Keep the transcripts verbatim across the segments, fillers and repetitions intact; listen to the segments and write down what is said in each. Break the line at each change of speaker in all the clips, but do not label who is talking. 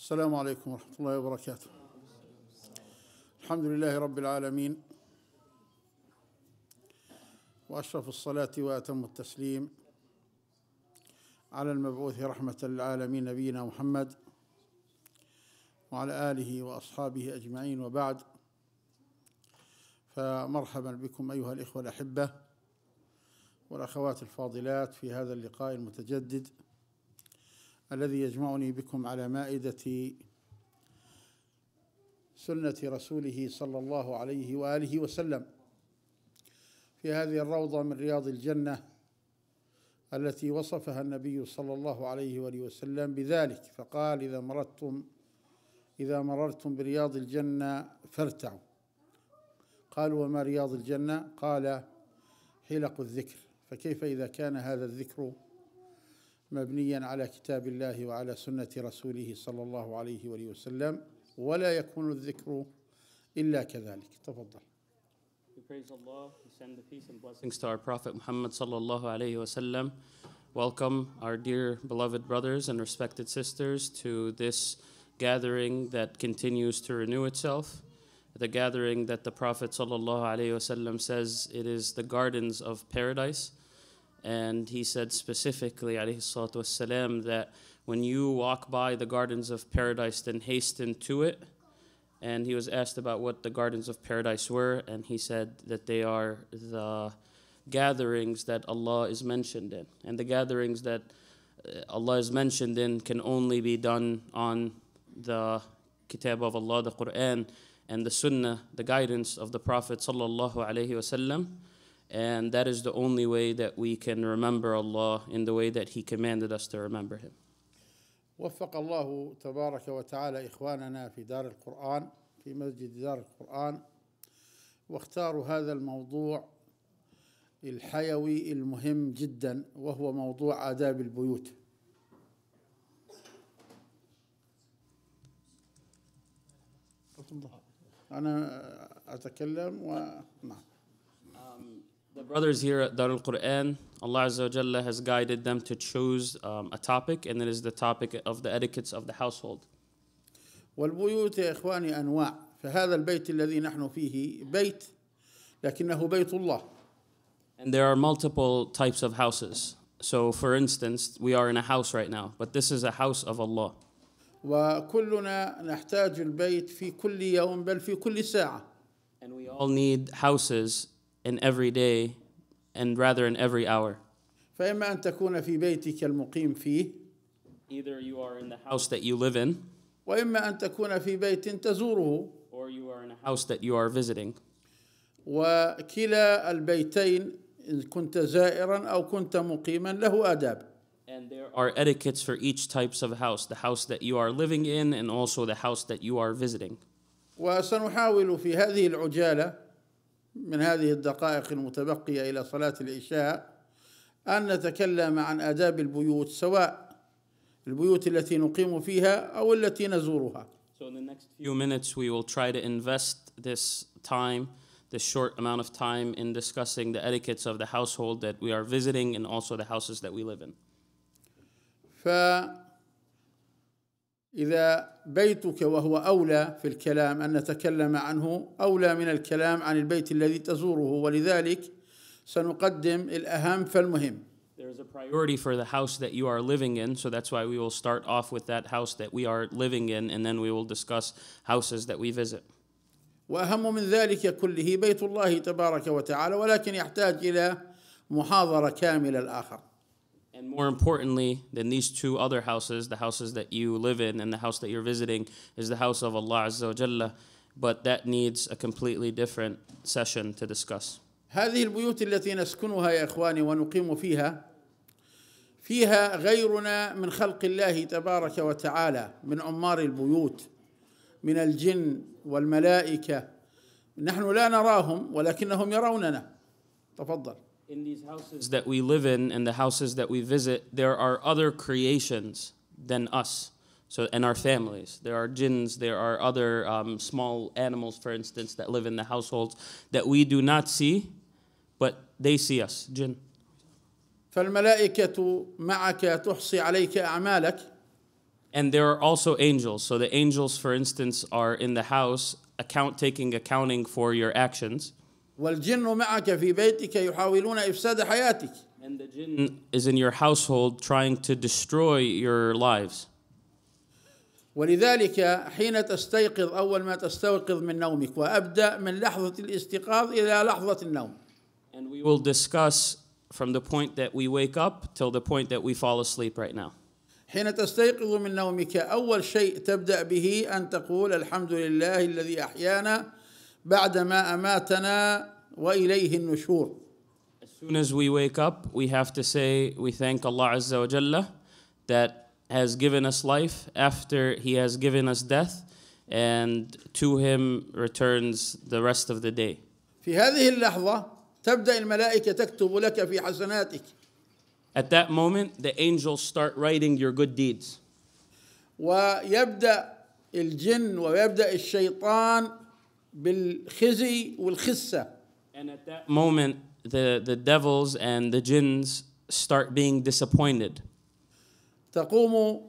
السلام عليكم ورحمة الله وبركاته. الحمد لله رب العالمين، وأشرف الصلاة وأتم التسليم على المبعوث رحمة للعالمين نبينا محمد وعلى آله وأصحابه أجمعين، وبعد، فمرحبا بكم أيها الإخوة الأحبة والأخوات الفاضلات في هذا اللقاء المتجدد الذي يجمعني بكم على مائدة سنة رسوله صلى الله عليه وآله وسلم في هذه الروضة من رياض الجنة التي وصفها النبي صلى الله عليه وآله وسلم بذلك، فقال: إذا مررتم إذا مررتم برياض الجنة فارتعوا. قالوا: وما رياض الجنة؟ قال: حلق الذكر. فكيف إذا كان هذا الذكر مبنيا على كتاب الله وعلى سنة رسوله صلى الله عليه وآله وسلم، ولا يكون الذكر إلا كذلك. تفضل.
We praise Allah, we send the peace and blessings to our Prophet Muhammad sallallahu alayhi wa sallam. Welcome our dear beloved brothers and respected sisters to this gathering that continues to renew itself, the gathering that the Prophet sallallahu alayhi wa sallam says it is the gardens of paradise. And he said specifically, alayhi salatu wassalam, that when you walk by the gardens of paradise, then hasten to it. And he was asked about what the gardens of paradise were, and he said that they are the gatherings that Allah is mentioned in. And the gatherings that Allah is mentioned in can only be done on the Kitab of Allah, the Qur'an, and the Sunnah, the guidance of the Prophet sallallahu alayhi wa sallam. And that is the only way that we can remember Allah in the way that He commanded us to remember Him.
وفق الله تبارك وتعالى إخواننا في دار القرآن في مسجد دار القرآن، واختاروا هذا الموضوع الحيوي المهم جدا، وهو موضوع آداب البيوت. أنا أتكلم ونعم.
The brothers here at Darul Qur'an, Allah Azza wa Jalla has guided them to choose um, a topic, and it is the topic of the etiquettes of the household.
والبيوت يا إخواني أنواع، فهذا البيت الذي نحن فيه بيت لكنه بيت الله.
And there are multiple types of houses. So for instance, we are in a house right now, but this is a house of Allah.
وكلنا نحتاج البيت في كل يوم بل في كل ساعة.
And we all need houses in every day, and rather in every hour.
فإما أن تكون في بيتك المقيم فيه،
either you are in the house that you live in,
وإما أن تكون في بيت تزوره،
or you are in a house that you are visiting.
وكلا البيتين إن كنت زائرا أو كنت مقيما له آداب.
And there are etiquettes for each types of house, the house that you are living in and also the house that you are visiting.
وسنحاول في هذه العجالة من هذه الدقائق المتبقية إلى صلاة العشاء أن نتكلم عن آداب البيوت، سواء البيوت التي نقيم فيها أو التي نزورها.
So in the next few minutes we will try to invest this time, this short amount of time, in discussing the etiquettes of the household that we are visiting and also the houses that we live in.
إذا بيتك وهو أولى في الكلام أن نتكلم عنه أولى من الكلام عن البيت الذي تزوره، ولذلك سنقدم الأهم فالمهم.
There is a priority for the house that you are living in, so that's why we will start off with that house that we are living in, and then we will discuss houses that we visit.
وأهم من ذلك كله بيت الله تبارك وتعالى، ولكن يحتاج إلى محاضرة كاملة الآخر.
And more importantly than these two other houses, the houses that you live in and the house that you're visiting, is the house of Allah Azza wa Jalla, but that needs a completely different session to discuss.
هذه البيوت التي نسكنها يا إخواني ونقيم فيها فيها غيرنا من خلق الله تبارك وتعالى، من عمار البيوت، من الجن والملائكة. نحن لا نراهم ولكنهم يروننا. تفضل.
In these houses that we live in and the houses that we visit, there are other creations than us, so and our families. There are jinns, there are other um, small animals, for instance, that live in the households that we do not see, but they see us, jinn.
فالملائكة معك تحصي عليك أعمالك،
And there are also angels. So the angels, for instance, are in the house, account taking accounting for your actions.
والجن معك في بيتك يحاولون إفساد حياتك.
And the jinn is in your household trying to destroy your lives.
ولذلك حين تستيقظ أول ما تستيقظ من نومك وأبدأ من لحظة الاستيقاظ إلى لحظة النوم.
And we will discuss from the point that we wake up till the point that we fall asleep right now.
حين تستيقظ من نومك أول شيء تبدأ به أن تقول الحمد لله الذي أحيانا بعدما أماتنا وإليه النشور.
As soon as we wake up, we have to say we thank Allah Azza wa Jalla that has given us life after He has given us death, and to Him returns the rest of the day.
في هذه اللحظة تبدأ الملائكة تكتب لك في حسناتك.
At that moment, the angels start writing your good deeds.
ويبدأ الجن ويبدأ الشيطان بالخزي والخسة.
And at that moment, the, the devils and the jinns start being disappointed.
تقوم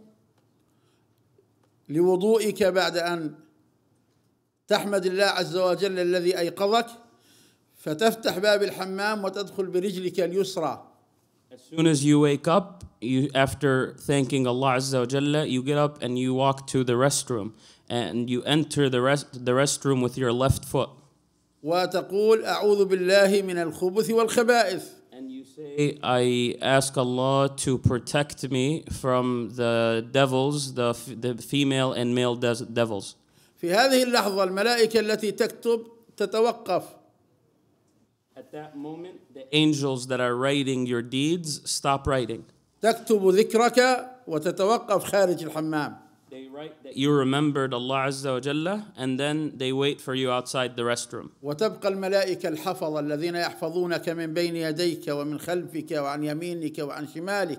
لوضوئك بعد أن تحمد الله عز وجل الذي أيقظك فتفتح باب الحمام وتدخل برجلك اليسرى.
As soon as you wake up, you, after thanking Allah Azza wa Jalla, you get up and you walk to the restroom, and you enter the rest the restroom with your left foot.
وتقول أعوذ بالله من الخبث والخبائث.
And you say, I ask Allah to protect me from the devils, the the female and male devils.
في هذه اللحظة الملائكة التي تكتب تتوقف.
At that moment, the angels that are writing your deeds stop writing.
تكتب ذكرك وتتوقف خارج الحمام.
They write that you remembered Allah Azza wa Jalla, and then they wait for you outside the restroom.
وتبقى الملائكة الحفظة الذين يحفظونك من بين يديك ومن خلفك وعن يمينك وعن شمالك.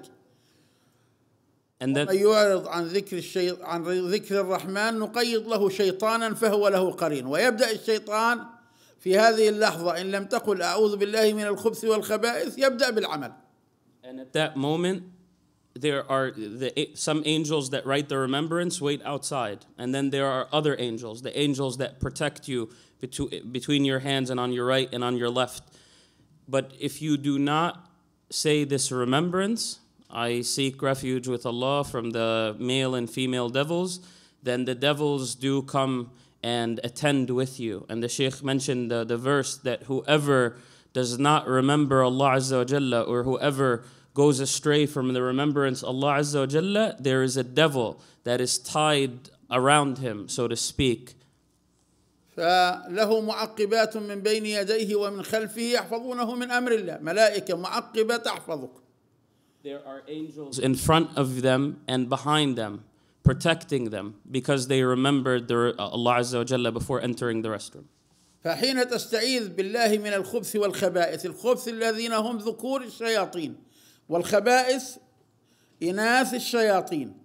And then
ومن يعرض عن ذكر الشيط عن ذكر الرحمن نقيض له شيطانا فهو له قرين. ويبدأ الشيطان في هذه اللحظة إن لم تقل أعوذ بالله من الخبث والخبائث يبدأ بالعمل.
And at that moment, there are the, some angels that write the remembrance wait outside, and then there are other angels, the angels that protect you between between your hands and on your right and on your left. But if you do not say this remembrance, I seek refuge with Allah from the male and female devils, then the devils do come and attend with you. And the Shaykh mentioned the, the verse that whoever does not remember Allah Azza wa Jalla, or whoever goes astray from the remembrance of Allah Azza wa Jalla, there is a devil that is tied around him, so to speak.
فله معقبات من بين يديه ومن خلفه يحفظونه من أمر الله. ملائكة معقبة تحفظك.
There are angels in front of them and behind them, protecting them, because they remembered the, uh, Allah Azza wa Jalla before entering the restroom.
فحين تستعيذ بالله من الخبث والخبائث، الخبث الذين هم ذكور الشياطين والخبائث إناث الشياطين،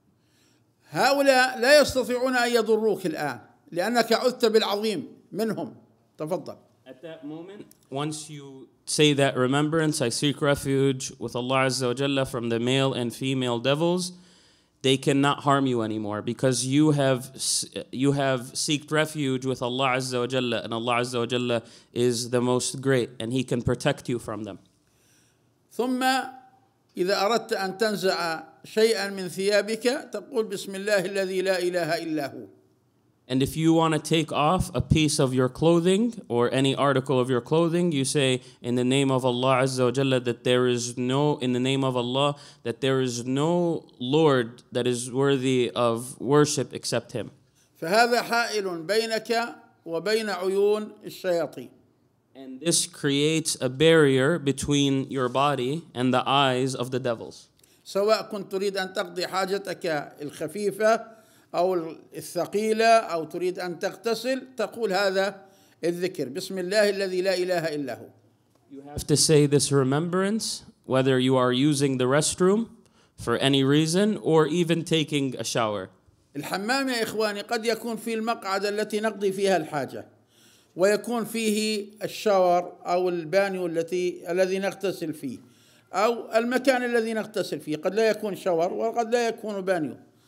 هؤلاء لا يستطيعون أن يضروك الآن لأنك عذت بالعظيم منهم. تفضل.
At that moment, once you say that remembrance, I seek refuge with Allah Azza wa Jalla from the male and female devils, they cannot harm you anymore, because you have you have seeked refuge with Allah Azza wa Jalla, and Allah Azza wa Jalla is the most great, and He can protect you from them.
ثم إذا أردت أن تنزع شيئا من ثيابك تقول بسم الله الذي لا إله إلا هو.
And if you want to take off a piece of your clothing or any article of your clothing, you say in the name of Allah Azza wa Jalla that there is no, in the name of Allah, that there is no Lord that is worthy of worship except Him.
فهذا حائل بينك وبين عيون الشياطين.
And this creates a barrier between your body and the eyes of the devils.
سواء كنت تريد أن تقضي حاجتك الخفيفة أو الثقيلة أو تريد أن تغتسل تقول هذا الذكر بسم الله الذي لا إله إلا هو.
You have to say this remembrance whether you are using the restroom for any reason or even taking a shower.
الحمام يا إخواني قد يكون في المقعدة التي نقضي فيها الحاجة، ويكون فيه الشاور أو البانيو التي الذي نغتسل فيه، أو المكان الذي نغتسل فيه قد لا يكون شاور وقد لا يكون بانيو.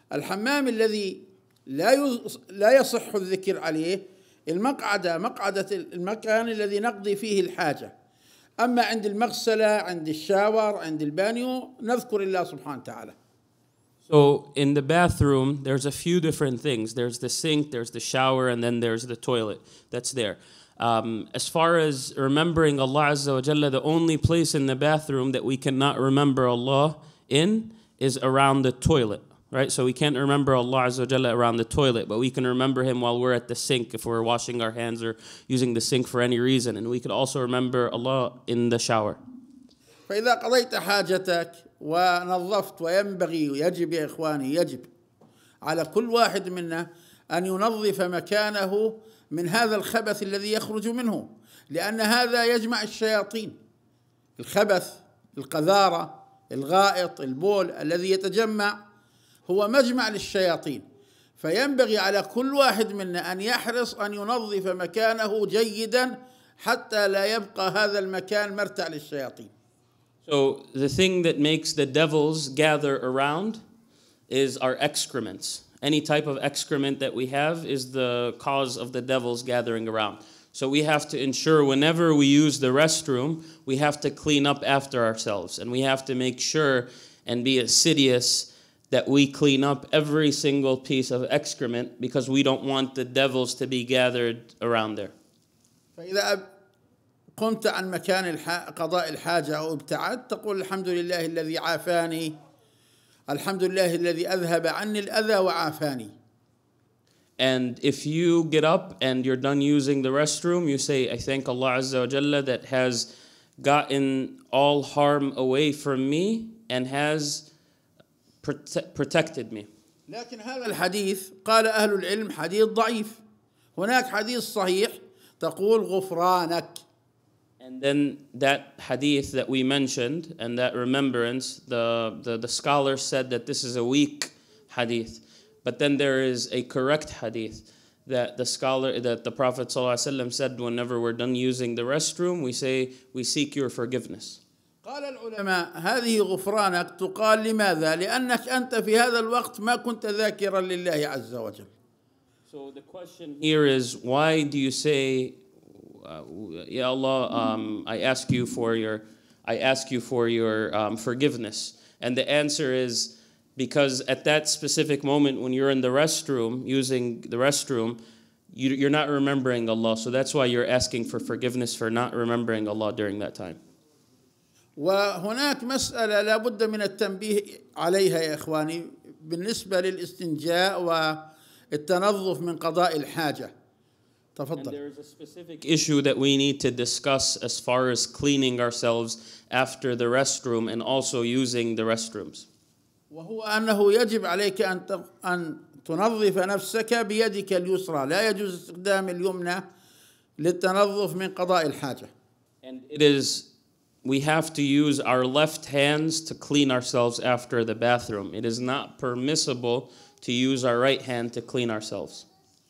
الحمام الذي لا لا يصح الذكر عليه المقعدة، مقعدة المكان الذي نقضي فيه الحاجة. أما عند المغسلة، عند الشاور، عند البانيو نذكر الله سبحانه وتعالى.
So in the bathroom, there's a few different things. There's the sink, there's the shower, and then there's the toilet that's there. Um, as far as remembering Allah Azza wa Jalla, the only place in the bathroom that we cannot remember Allah in is around the toilet, right? So we can't remember Allah Azza wa Jalla around the toilet, but we can remember Him while we're at the sink if we're washing our hands or using the sink for any reason. And we could also remember Allah in the shower.
فإذا قضيت حاجتك ونظفت، وينبغي ويجب يا إخواني، يجب على كل واحد منا أن ينظف مكانه من هذا الخبث الذي يخرج منه، لأن هذا يجمع الشياطين. الخبث، القذارة، الغائط، البول الذي يتجمع هو مجمع للشياطين، فينبغي على كل واحد منا أن يحرص أن ينظف مكانه جيدا حتى لا يبقى هذا المكان مرتع للشياطين.
So the thing that makes the devils gather around is our excrements. Any type of excrement that we have is the cause of the devils gathering around. So we have to ensure whenever we use the restroom, we have to clean up after ourselves. And we have to make sure and be assiduous that we clean up every single piece of excrement because we don't want the devils to be gathered around there.
فإذا قمت عن مكان قضاء الحاجة أو ابتعدت تقول الحمد لله الذي عافاني، الحمد لله الذي أذهب عني الأذى وعافاني.
And if you get up and you're done using the restroom, you say, I thank Allah Azza wa Jalla that has gotten all harm away from me and has prote- protected me.
لكن هذا الحديث قال أهل العلم حديث ضعيف. هناك حديث صحيح تقول غفرانك.
And then that hadith that we mentioned and that remembrance, the, the, the scholars said that this is a weak hadith. But then there is a correct hadith that the scholar, that the Prophet ﷺ said whenever we're done using the restroom, we say, we seek your forgiveness.
قال العلماء هذه غفرانك تقال لماذا؟ لأنك أنت في هذا الوقت ما كنت ذاكرا لله عز وجل.
So the question here is, why do you say, uh, Ya Allah, um, I ask you for your, I ask you for your um, forgiveness? And the answer is, because at that specific moment when you're in the restroom, using the restroom, you, you're not remembering Allah. So that's why you're asking for forgiveness for not remembering Allah during that time.
وهناك مسألة لا بد من التنبيه عليها يا إخواني بالنسبة للاستنجاء والتنظف من قضاء الحاجة. تفضل.
And there is a specific issue that we need to discuss as far as cleaning ourselves after the restroom and also using the restrooms.
وهو أنه يجب عليك أن أن تنظف نفسك بيدك اليسرى، لا يجوز استخدام اليمنى للتنظف من قضاء الحاجة.
And it is, we have to use our left hands to clean ourselves after the bathroom. It is not permissible to use our right hand to clean ourselves.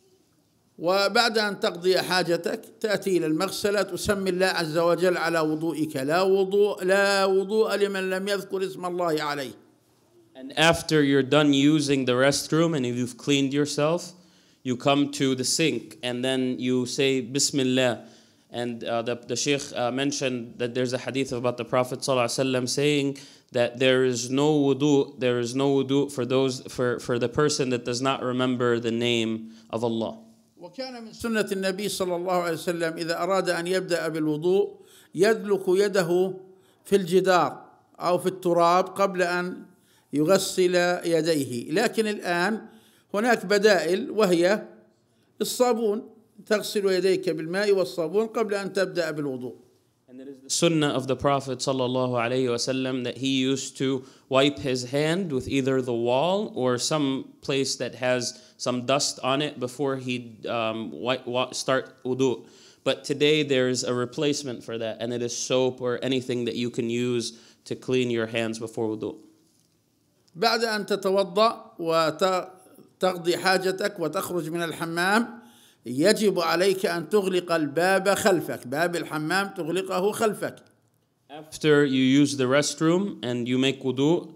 وبعد أن تقضي حاجتك تأتي إلى المغسلة تسمي الله عز وجل على وضوئك، لا وضوء لا وضوء لمن لم يذكر اسم الله عليه.
And after you're done using the restroom and if you've cleaned yourself, you come to the sink and then you say Bismillah. And uh, the, the Shaykh uh, mentioned that there's a hadith about the Prophet ﷺ saying that there is no wudu, there is no wudu for those for, for the person that does not remember the name of Allah.
وكان من سنة النبي صلى الله عليه وسلم إذا أراد أن يبدأ بالوضوء يدلك يده في الجدار أو في التراب قبل أن يغسل يديه. لكن الآن هناك بدائل وهي الصابون، تغسل يديك بالماء والصابون قبل أن تبدأ بالوضوء.
And it is the sunnah of the Prophet sallallahu alaihi wasallam that he used to wipe his hand with either the wall or some place that has some dust on it before he um, start wudu. But today there's a replacement for that, and it is soap or anything that you can use to clean your hands before wudu.
بعد أن تتوضأ وتقضي حاجتك وتخرج من الحمام يجب عليك أن تغلق الباب خلفك، باب الحمام تغلقه خلفك.
After you use the restroom and you make wudu,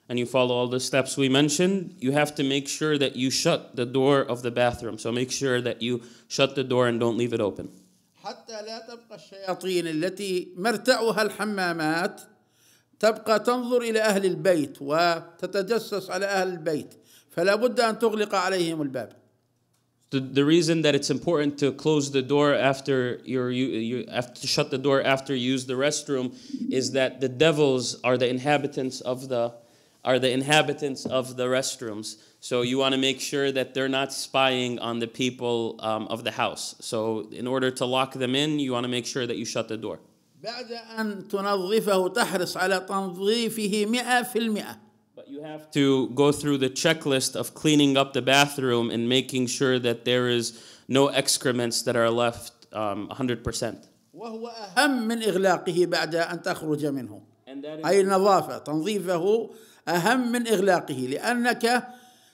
and you follow all the steps we mentioned, you have to make sure that you shut the door of the bathroom. So make sure that you shut the door and don't leave it open.
حتى لا تبقى الشياطين التي مرتعها الحمامات تبقى تنظر إلى أهل البيت وتتجسس على أهل البيت فلا بد أن تغلق عليهم الباب.
The, the reason that it's important to close the door after you're, you you have to shut the door after you use the restroom is that the devils are the inhabitants of the are the inhabitants of the restrooms. So you want to make sure that they're not spying on the people um, of the house. So in order to lock them in, you want to make sure that you shut the door.
بعد أن تنظفه تحرص على تنظيفه مئة في المئة.
But you have to go through the checklist of cleaning up the bathroom and making sure that there is no excrements that are left um, one hundred percent.
وهو أهم من إغلاقه بعد أن تخرج منه. أي النظافة تنظيفه أهم من إغلاقه لأنك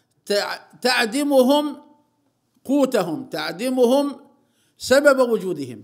تعدمهم قوتهم تعدمهم سبب وجودهم.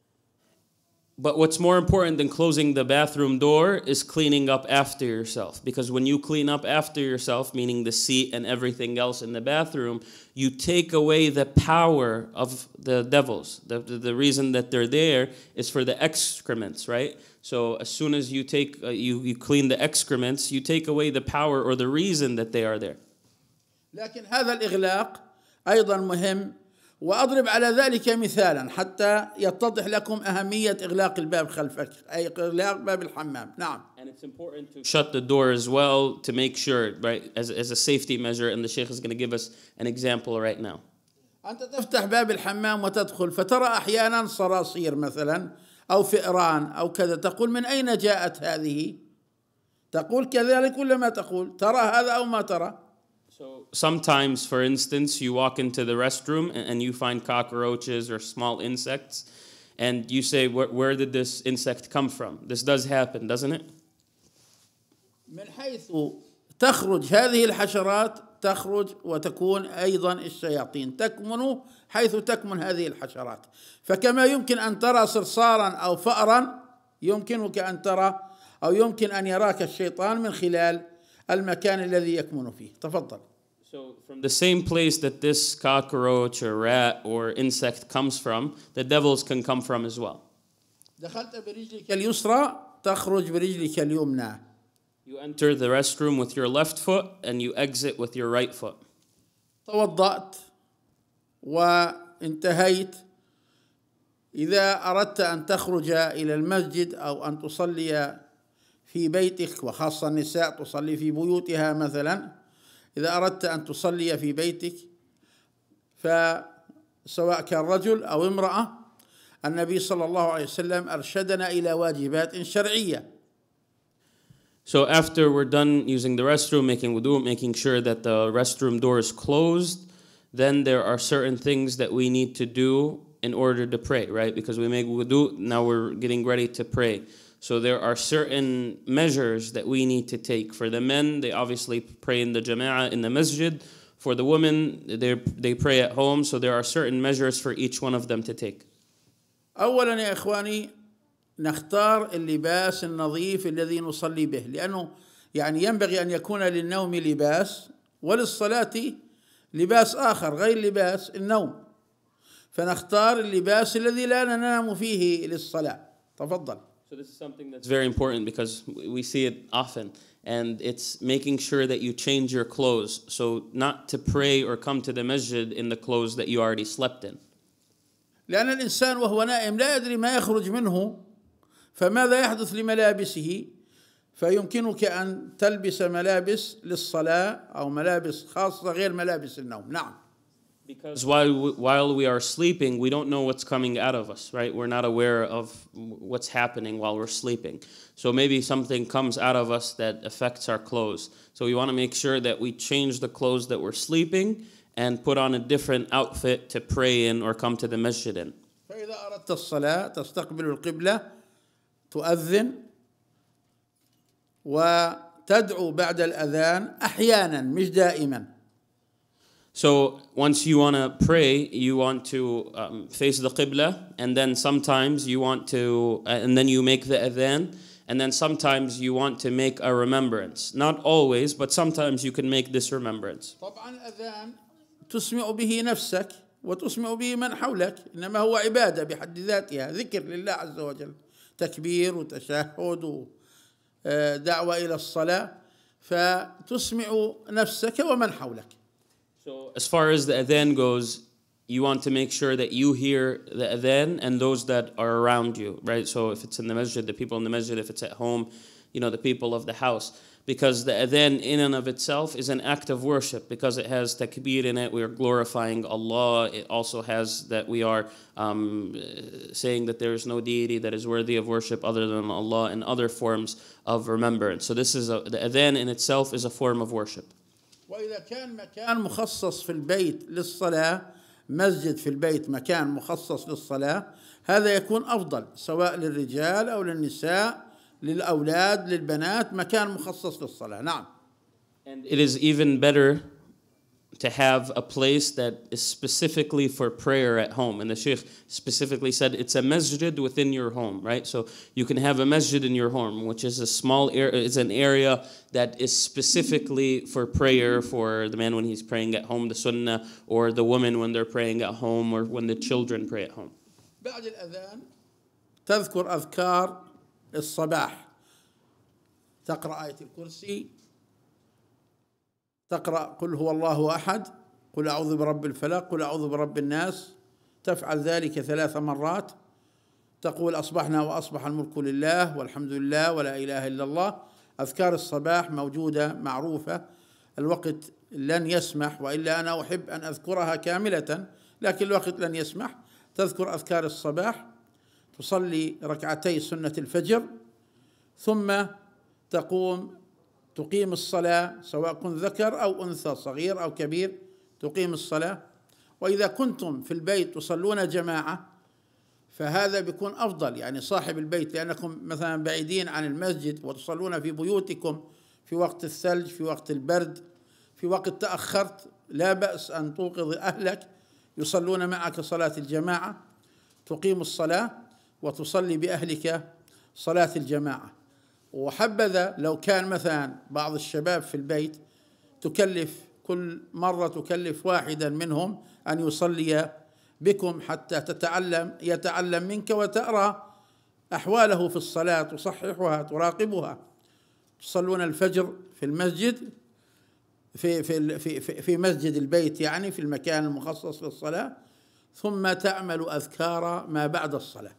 But what's more important than closing the bathroom door is cleaning up after yourself. Because when you clean up after yourself, meaning the seat and everything else in the bathroom, you take away the power of the devils. The, the, the reason that they're there is for the excrements, right? So as soon as you take uh, you, you clean the excrements, you take away the power or the reason that they are there.
لكن هذا الإغلاق أيضا مهم وأضرب على ذلك مثالا حتى يتضح لكم أهمية إغلاق الباب خلفك أي إغلاق باب الحمام. نعم.
And it's important to shut the door as well to make sure, right, as, as a safety measure, and the Shaikh is going to give us an example right now.
أنت تفتح باب الحمام وتدخل فترى أحيانا صراصير مثلا أو فئران أو كذا تقول من أين جاءت هذه؟ تقول كذلك ولا ما تقول؟ ترى هذا أو ما ترى؟
So sometimes, for instance, you walk into the restroom and, and you find cockroaches or small insects, and you say, where, where did this insect come from? This does happen, doesn't it?
من حيث تخرج هذه الحشرات تخرج وتكون أيضا الشياطين تكمن حيث تكمن هذه الحشرات. فكما يمكن أن ترى صرصارا أو فأرا يمكنك أن ترى أو يمكن أن يراك الشيطان من خلال المكان الذي يكمن فيه. تفضل.
So from the same place that this cockroach or rat or insect comes from, the devils can come from as well.
دخلت برجلك اليسرى تخرج برجلك اليمنى.
You enter the restroom with your left foot and you exit with your right foot.
توضأت وانتهيت. إذا أردت أن تخرج إلى المسجد أو أن تصلي في بيتك وخاصة النساء تصلي في بيوتها مثلا إذا أردت أن تصلي في بيتك فسواء كان رجل أو امرأة النبي صلى الله عليه وسلم أرشدنا إلى واجبات شرعية.
So after we're done using the restroom, making wudu, making sure that the restroom door is closed, then there are certain things that we need to do in order to pray, right? Because we make wudu, now we're getting ready to pray. So there are certain measures that we need to take. For the men, they obviously pray in the jama'ah in the masjid. For the women, they they pray at home. So there are certain measures for each one of them to take.
أولا يا إخواني نختار اللباس النظيف الذي نصلي به لأنه يعني ينبغي أن يكون للنوم لباس وللصلاة لباس آخر غير لباس النوم. فنختار اللباس الذي لا ننام فيه للصلاة. تفضل.
So this is something that's very important because we see it often, and it's making sure that you change your clothes, so not to pray or come to the masjid in the clothes that you already slept in.
لأن الإنسان وهو نائم لا يدري ما يخرج منه فماذا يحدث لملابسه فيمكنك أن تلبس ملابس للصلاة أو ملابس خاصة غير ملابس النوم. نعم.
Because while we, while we are sleeping, we don't know what's coming out of us, right? We're not aware of what's happening while we're sleeping. So maybe something comes out of us that affects our clothes. So we want to make sure that we change the clothes that we're sleeping and put on a different outfit to pray in or come to the masjid in.
فإذا أردت الصلاة تستقبل القبلة تؤذن وتدعو بعد الأذان أحيانا مش دائما.
So once you want to pray, you want to um, face the qibla, and then sometimes you want to, uh, and then you make the adhan, And then sometimes you want to make a remembrance. Not always, but sometimes you can make this remembrance.
طبعا الأذان تسمع به نفسك وتسمع به من حولك، إنما هو عبادة بحد ذاتها، ذكر لله عز وجل، تكبير وتشهد ودعوة إلى الصلاة، فتسمع نفسك ومن حولك.
So as far as the adhan goes, you want to make sure that you hear the adhan and those that are around you, right? So if it's in the masjid, the people in the masjid, if it's at home, you know, the people of the house. Because the adhan in and of itself is an act of worship, because it has takbir in it, we are glorifying Allah. It also has that we are um, saying that there is no deity that is worthy of worship other than Allah, and other forms of remembrance. So this is a, the adhan in itself is a form of worship.
وإذا كان مكان مخصص في البيت للصلاة، مسجد في البيت مكان مخصص للصلاة، هذا يكون أفضل، سواء للرجال أو للنساء، للأولاد، للبنات، مكان مخصص للصلاة. نعم.
And it is even better to have a place that is specifically for prayer at home. And the Shaykh specifically said it's a masjid within your home, right? So you can have a masjid in your home, which is a small area, it's an area that is specifically for prayer, for the man when he's praying at home, the sunnah, or the woman when they're praying at home, or when the children pray at home.
بعد الأذان تذكر أذكار الصباح، تقرأ آية الكرسي، تقرأ قل هو الله أحد، قل أعوذ برب الفلق، قل أعوذ برب الناس، تفعل ذلك ثلاث مرات، تقول أصبحنا وأصبح الملك لله والحمد لله ولا إله إلا الله. أذكار الصباح موجودة معروفة، الوقت لن يسمح، وإلا أنا أحب أن أذكرها كاملة، لكن الوقت لن يسمح. تذكر أذكار الصباح، تصلي ركعتي سنة الفجر، ثم تقوم تقيم الصلاة، سواء كنت ذكر أو أنثى، صغير أو كبير، تقيم الصلاة. وإذا كنتم في البيت تصلون جماعة فهذا بيكون أفضل، يعني صاحب البيت، لأنكم مثلا بعيدين عن المسجد وتصلون في بيوتكم في وقت الثلج، في وقت البرد، في وقت تأخرت، لا بأس أن توقظ أهلك يصلون معك صلاة الجماعة، تقيم الصلاة وتصلي بأهلك صلاة الجماعة. وحبذا لو كان مثلا بعض الشباب في البيت تكلف كل مرة تكلف واحدا منهم أن يصلي بكم حتى تتعلم يتعلم منك وترى أحواله في الصلاة، تصححها، تراقبها. تصلون الفجر في المسجد، في في في في مسجد البيت، يعني في المكان المخصص للصلاة، ثم تعمل أذكار ما بعد الصلاة.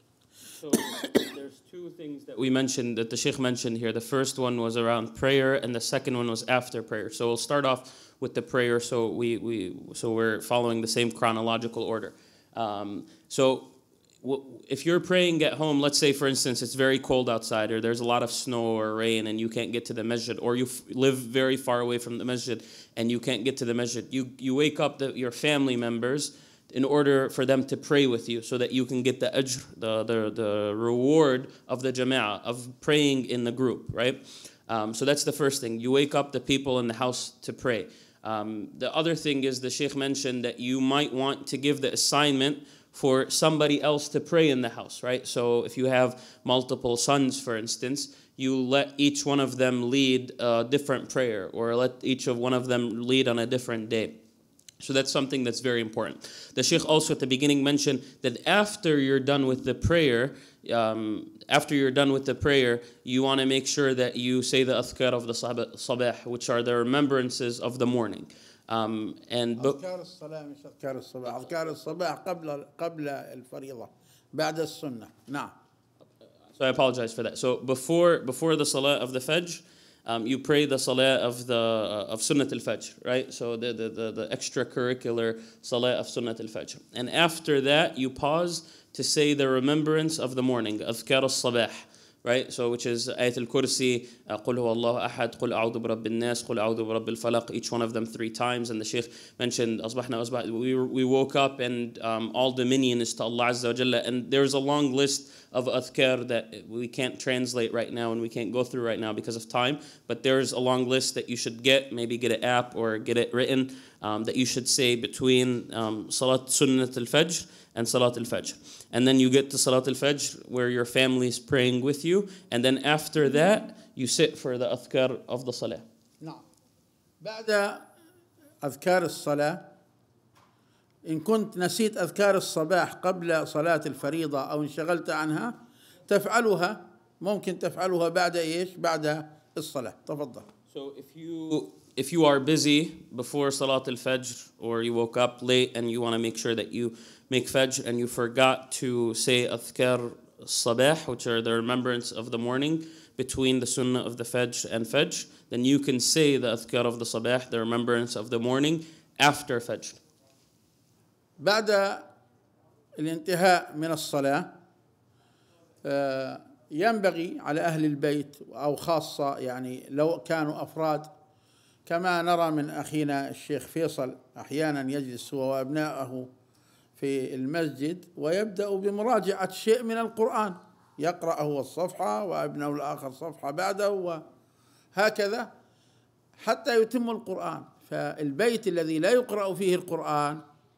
So there's two things that we mentioned, that the Shaykh mentioned here. The first one was around prayer, and the second one was after prayer. So we'll start off with the prayer, so we, we so we're following the same chronological order. Um, so w if you're praying at home, let's say for instance it's very cold outside, or there's a lot of snow or rain and you can't get to the masjid, or you f live very far away from the masjid and you can't get to the masjid, you, you wake up the, your family members in order for them to pray with you, so that you can get the ajr, the, the, the reward of the jama'ah, of praying in the group, right? Um, so that's the first thing. You wake up the people in the house to pray. Um, the other thing is the Shaykh mentioned that you might want to give the assignment for somebody else to pray in the house, right? So if you have multiple sons, for instance, you let each one of them lead a different prayer, or let each of one of them lead on a different day. So that's something that's very important. The Shaykh also at the beginning mentioned that after you're done with the prayer, um, after you're done with the prayer, you want to make sure that you say the adhkar of the sabah, which are the remembrances of the morning. Um, and
أذكار الصلاة مش أذكار الصباح، أذكار الصباح قبل قبل الفريضة، بعد السنة. نعم.
So I apologize for that. So before before the salah of the Fajr, Um, you pray the salah of the uh, of Sunnat al-Fajr, right? So the, the, the, the extracurricular salah of Sunnat al-Fajr. And after that, you pause to say the remembrance of the morning, Adhkar al-Sabah, right? So which is Ayat al-Kursi, uh, Qul huwa Allahu ahad, Qul a'udhu bi rabbil nas, Qul a'udhu bi rabbil falaq, each one of them three times. And the Shaykh mentioned, Asbahna asbah, we, we woke up and um, all dominion is to Allah Azza wa Jalla. And there's a long list of adhkar that we can't translate right now and we can't go through right now because of time, but there's a long list that you should get, maybe get an app or get it written, um, that you should say between um, Salat Sunnat al-Fajr and Salat al-Fajr. And then you get to Salat al-Fajr where your family is praying with you. And then after that, you sit for the adhkar of the Salah.
نعم. بعد أذكار الصلاة إن كنت نسيت أذكار الصباح قبل صلاة الفريضة أو انشغلت عنها تفعلها ممكن تفعلها بعد إيش؟ بعد الصلاة. تفضل.
So if you if you are busy before Salat al-Fajr or you woke up late and you want to make sure that you make Fajr and you forgot to say Adhkar Sabah, which are the remembrance of the morning between the Sunnah of the Fajr and Fajr, then you can say the Adhkar of the Sabah, the remembrance of the morning, after Fajr.
بعد الانتهاء من الصلاة ينبغي على أهل البيت أو خاصة يعني لو كانوا أفراد كما نرى من أخينا الشيخ فيصل أحيانا يجلس هو وأبنائه في المسجد ويبدأ بمراجعة شيء من القرآن يقرأ هو الصفحة وابنه الآخر صفحة بعده وهكذا حتى يتم القرآن. فالبيت الذي لا يقرأ فيه القرآن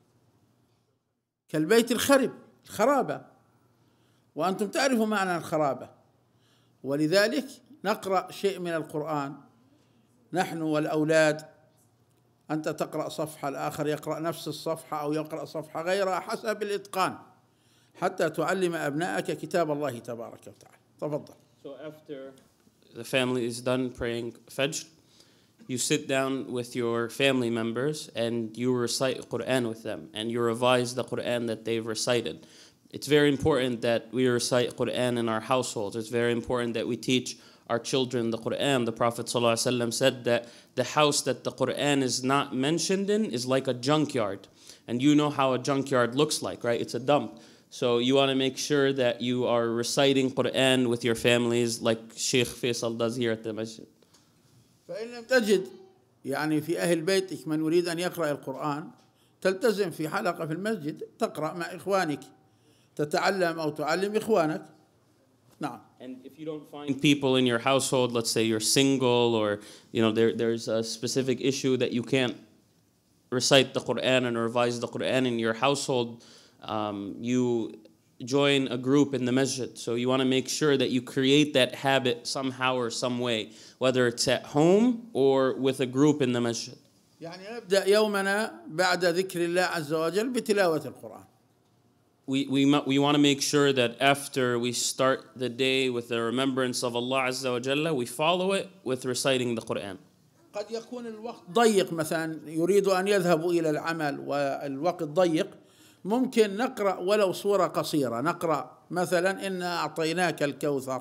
كالبيت الخرب الخرابة، وأنتم تعرفوا معنى الخرابة، ولذلك نقرأ شيء من القرآن نحن والأولاد. أنت تقرأ صفحة الآخر يقرأ نفس الصفحة أو يقرأ صفحة غيرها حسب الإتقان حتى تعلم أبنائك كتاب الله تبارك وتعالى. تفضل.
So after the family is done praying Fajr, you sit down with your family members and you recite Qur'an with them and you revise the Qur'an that they've recited. It's very important that we recite Qur'an in our households. It's very important that we teach our children the Qur'an. The Prophet ﷺ said that the house that the Qur'an is not mentioned in is like a junkyard. And you know how a junkyard looks like, right? It's a dump. So you want to make sure that you are reciting Qur'an with your families like Shaikh Faisal does here at the Masjid.
فإن لم تجد يعني في أهل بيتك من يريد أن يقرأ القرآن تلتزم في حلقة في المسجد تقرأ مع إخوانك تتعلم أو تعلم إخوانك. نعم.
And if you don't find people in your household, let's say you're single or you know there there's a specific issue that you can't recite the Qur'an and revise the Qur'an in your household, um, you join a group in the masjid. So you want to make sure that you create that habit somehow or some way, whether it's at home or with a group in the masjid.
يعني نبدأ يومنا بعد ذكر الله عز وجل بتلاوة القرآن.
We, we, we want to make sure that after we start the day with the remembrance of Allah Azza wa Jalla, we follow it with reciting the Qur'an.
قد يكون الوقت ضيق مثلا يريد أن يذهبوا إلى العمل والوقت ضيق ممكن نقرأ ولو سورة قصيرة نقرأ مثلا إنا أعطيناك الكوثر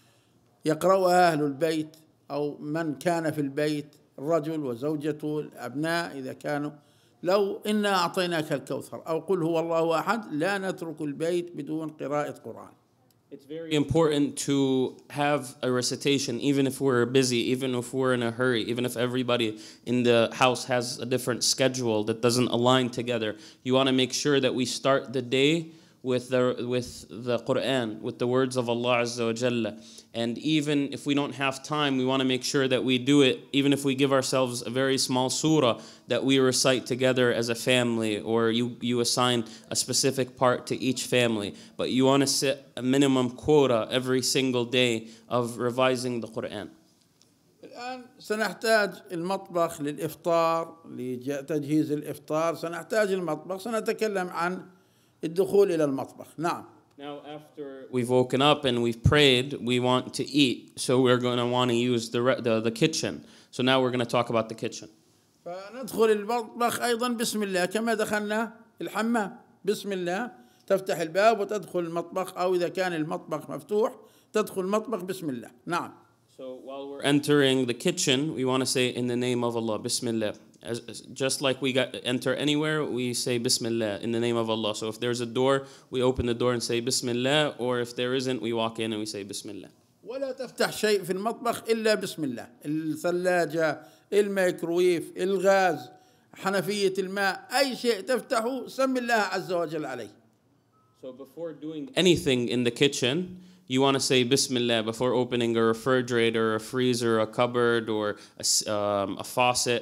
يقرأها أهل البيت أو من كان في البيت الرجل وزوجته الأبناء إذا كانوا لو إنا أعطيناك الكوثر أو قل هو الله أحد لا نترك البيت بدون قراءة قرآن.
It's very important to have a recitation even if we're busy, even if we're in a hurry, even if everybody in the house has a different schedule that doesn't align together. You want to make sure that we start the day with the with the Qur'an, with the words of Allah Azza wa Jalla. And even if we don't have time, we want to make sure that we do it, even if we give ourselves a very small surah that we recite together as a family, or you, you assign a specific part to each family. But you want to set a minimum quota every single day of revising the Qur'an.
الآن سنحتاج المطبخ للإفطار لتجهيز الإفطار سنحتاج المطبخ سنتكلم عن الدخول إلى المطبخ. نعم.
Now, after we've woken up and we've prayed, we want to eat, so we're going to want to use the, the the kitchen. So now we're going to talk about the kitchen.
فندخل المطبخ أيضا بسم الله كما دخلنا الحمام بسم الله تفتح الباب وتدخل المطبخ أو إذا كان المطبخ مفتوح تدخل المطبخ بسم الله. نعم.
So while we're entering the kitchen, we want to say in the name of Allah, Bismillah. As, as, just like we got enter anywhere, we say Bismillah in the name of Allah. So if there's a door, we open the door and say Bismillah, or if there isn't, we walk in and we say Bismillah.
ولا تفتح شيء في المطبخ إلا بسم الله. الثلاجة، الميكرويف، الغاز، حنفية الماء، أي شيء تفتحه سم الله عز وجل عليه.
So before doing anything in the kitchen, you want to say Bismillah before opening a refrigerator, a freezer, a cupboard, or a, um, a faucet.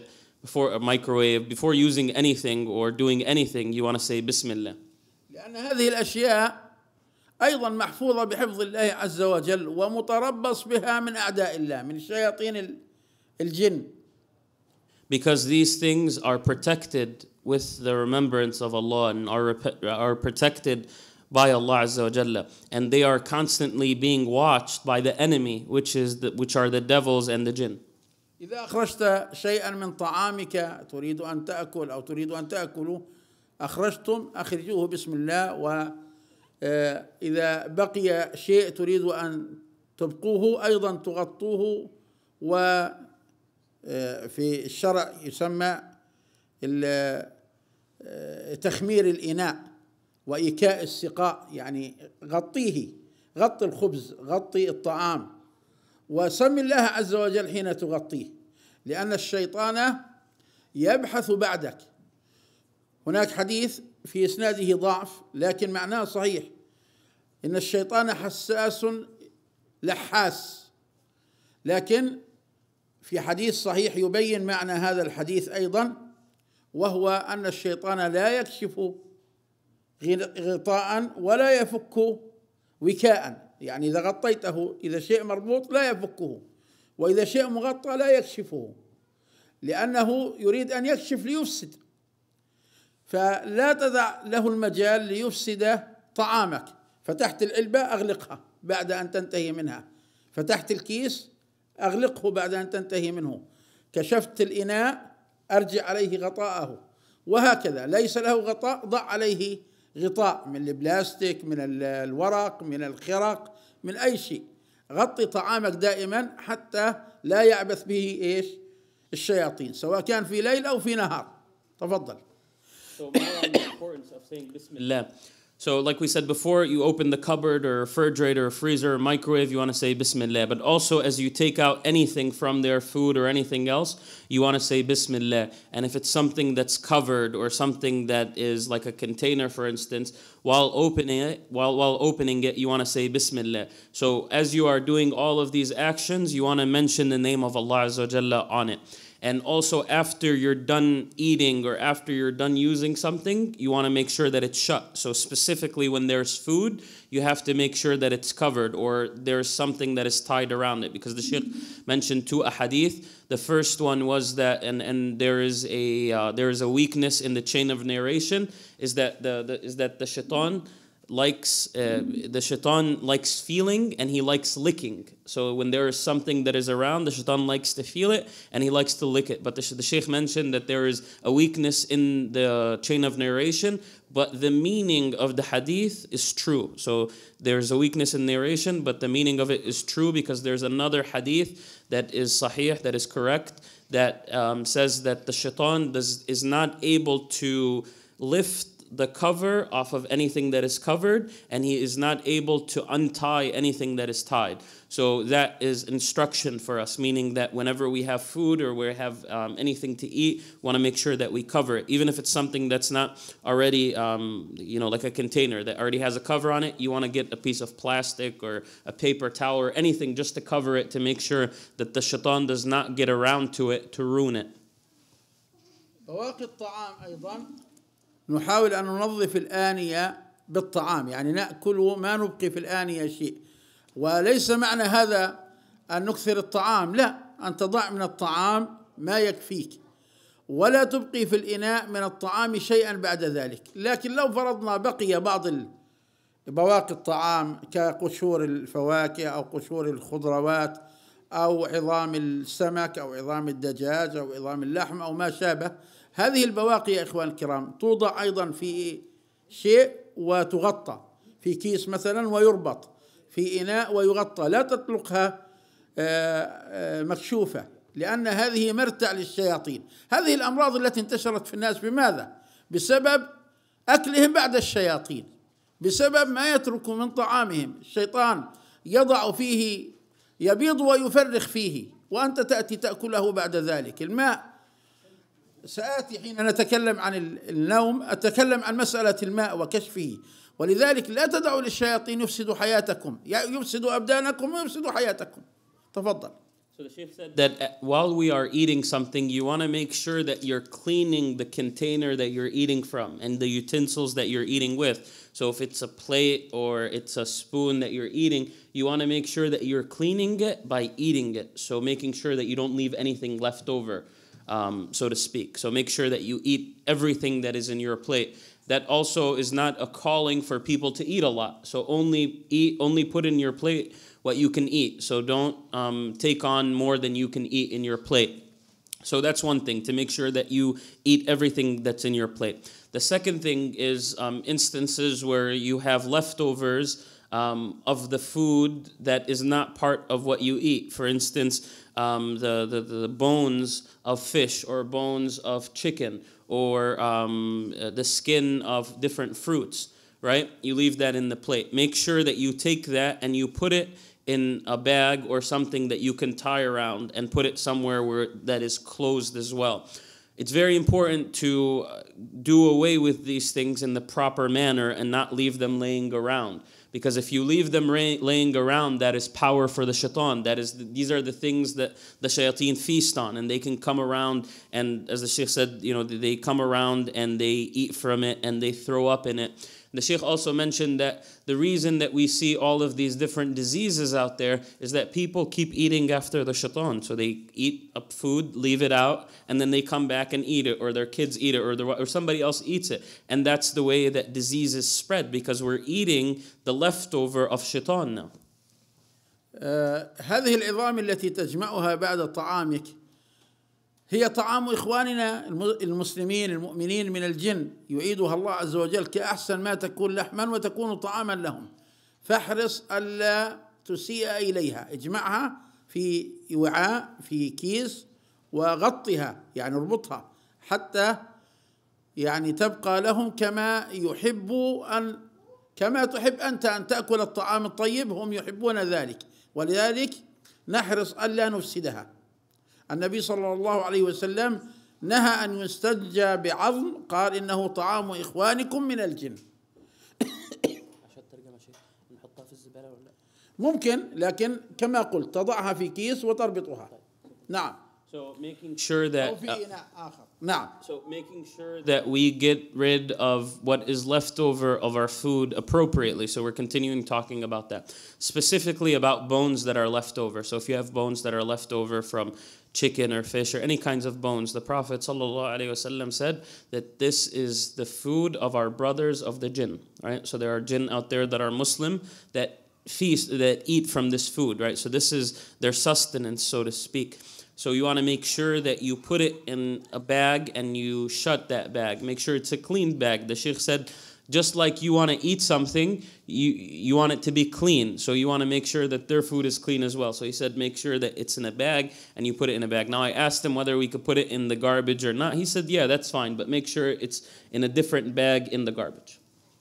before a microwave, before using anything or doing anything, you want to say Bismillah.
لأن هذه الأشياء أيضا محفوظة بحفظ الله عز وجل ومتربص بها من أعداء الله من شياطين الجن.
Because these things are protected with the remembrance of Allah and are, are protected by Allah Azza wa Jalla, and they are constantly being watched by the enemy, which is the, which are the devils and the jinn.
إذا أخرجت شيئا من طعامك تريد أن تأكل أو تريد أن تأكلوا أخرجتم أخرجوه بسم الله، وإذا بقي شيء تريد أن تبقوه أيضا تغطوه، وفي الشرع يسمى تخمير الإناء وإيكاء السقاء، يعني غطيه، غطي الخبز، غطي الطعام، وسم الله عز وجل حين تغطيه، لأن الشيطان يبحث بعدك. هناك حديث في إسناده ضعف لكن معناه صحيح، إن الشيطان حساس لحاس، لكن في حديث صحيح يبين معنى هذا الحديث أيضا، وهو أن الشيطان لا يكشف غطاء ولا يفك وكاء، يعني إذا غطيته، إذا شيء مربوط لا يفكه، وإذا شيء مغطى لا يكشفه، لأنه يريد أن يكشف ليفسد، فلا تدع له المجال ليفسد طعامك. فتحت العلبة أغلقها بعد أن تنتهي منها، فتحت الكيس أغلقه بعد أن تنتهي منه، كشفت الإناء أرجع عليه غطاءه، وهكذا. ليس له غطاء ضع عليه غطاء من البلاستيك، من الورق، من الخرق، من أي شيء. غطي طعامك دائما حتى لا يعبث به إيش الشياطين، سواء كان في ليل أو في نهار. تفضل.
So more on the importance of saying Bismillah. So like we said before, you open the cupboard or refrigerator or freezer or microwave, you want to say Bismillah. But also as you take out anything from their food or anything else, you want to say Bismillah. And if it's something that's covered or something that is like a container, for instance, while opening it, while, while opening it, you want to say Bismillah. So as you are doing all of these actions, you want to mention the name of Allah Azza wa Jalla on it. And also after you're done eating or after you're done using something, you want to make sure that it's shut. So specifically when there's food, you have to make sure that it's covered or there's something that is tied around it. Because the Shaykh mentioned two ahadith. The first one was that, and, and there is a uh, there is a weakness in the chain of narration, is that the, the is that the shaitan likes uh, the shaitan likes feeling and he likes licking. So when there is something that is around, the shaitan likes to feel it and he likes to lick it. But the, the Shaykh mentioned that there is a weakness in the chain of narration, but the meaning of the hadith is true. So there's a weakness in narration, but the meaning of it is true, because there's another hadith that is sahih, that is correct, that um, says that the shaitan does, is not able to lift the cover off of anything that is covered, and he is not able to untie anything that is tied. So that is instruction for us, meaning that whenever we have food or we have um, anything to eat, we want to make sure that we cover it. Even if it's something that's not already, um, you know, like a container that already has a cover on it, you want to get a piece of plastic or a paper towel or anything just to cover it, to make sure that the shaitan does not get around to it to ruin it.
بواقي الطعام أيضا نحاول أن ننظف الآنية بالطعام، يعني نأكل ما نبقي في الآنية شيء. وليس معنى هذا أن نكثر الطعام، لا، أن تضع من الطعام ما يكفيك، ولا تبقي في الإناء من الطعام شيئا بعد ذلك. لكن لو فرضنا بقي بعض بواقي الطعام كقشور الفواكه أو قشور الخضروات أو عظام السمك أو عظام الدجاج أو عظام اللحم أو ما شابه، هذه البواقي يا إخوان الكرام توضع أيضا في شيء وتغطى في كيس مثلا ويربط في إناء ويغطى، لا تطلقها مكشوفة، لأن هذه مرتع للشياطين. هذه الأمراض التي انتشرت في الناس بماذا؟ بسبب أكلهم بعد الشياطين، بسبب ما يتركوا من طعامهم. الشيطان يضع فيه، يبيض ويفرخ فيه، وأنت تأتي تأكله بعد ذلك. الماء، سآتي حين نتكلم عن النوم أتكلم عن مسألة الماء وكشفه. ولذلك لا تدعوا للشياطين يفسدوا حياتكم، يفسدوا أبدانكم ويفسدوا حياتكم. تفضل.
So the Shaykh said that while we are eating something, you want to make sure that you're cleaning the container that you're eating from and the utensils that you're eating with. So if it's a plate or it's a spoon that you're eating, you want to make sure that you're cleaning it by eating it. So making sure that you don't leave anything left over, um, so to speak. So make sure that you eat everything that is in your plate. That also is not a calling for people to eat a lot. So only eat, only put in your plate what you can eat. So don't um, take on more than you can eat in your plate. So that's one thing, to make sure that you eat everything that's in your plate. The second thing is um, instances where you have leftovers um, of the food that is not part of what you eat. For instance, um, the, the, the bones of fish or bones of chicken or um, the skin of different fruits, right? You leave that in the plate. Make sure that you take that and you put it in a bag or something that you can tie around and put it somewhere where that is closed as well. It's very important to do away with these things in the proper manner and not leave them laying around. Because if you leave them laying around, that is power for the shaitan. That is, these are the things that the shayateen feast on, and they can come around and, as the Shaykh said, you know, they come around and they eat from it and they throw up in it. The Shaykh also mentioned that the reason that we see all of these different diseases out there is that people keep eating after the shaitan. So they eat up food, leave it out, and then they come back and eat it, or their kids eat it, or, their, or somebody else eats it. And that's the way that diseases spread, because we're eating the leftover of shaitan now.
uh, هذه العظام التي تجمعها بعد طعامك هي طعام إخواننا المسلمين المؤمنين من الجن، يعيدها الله عز وجل كأحسن ما تكون لحما وتكون طعاما لهم، فاحرص ألا تسيء إليها. اجمعها في وعاء في كيس وغطها، يعني اربطها حتى يعني تبقى لهم كما يحب أن كما تحب أنت أن تأكل الطعام الطيب، هم يحبون ذلك، ولذلك نحرص ألا نفسدها. النبي صلى الله عليه وسلم نهى أن يستنجى بعظم، قال إنه طعام إخوانكم من الجن. ممكن، لكن كما قلت تضعها في كيس وتربطها. نعم.
So making sure that
أو في إناء آخر. نعم.
So making sure that we get rid of what is left over of our food appropriately. So we're continuing talking about that. Specifically about bones that are left over. So if you have bones that are left over from chicken or fish or any kinds of bones, the Prophet ﷺ said that this is the food of our brothers of the jinn, right? So there are jinn out there that are Muslim that feast, that eat from this food, right? So this is their sustenance, so to speak. So you want to make sure that you put it in a bag and you shut that bag. Make sure it's a clean bag. The Shaykh said, just like you want to eat something, you, you want it to be clean. So you want to make sure that their food is clean as well. So he said, make sure that it's in a bag and you put it in a bag. Now I asked him whether we could put it in the garbage or not. He said, yeah, that's fine, but make sure it's in a different bag in the garbage.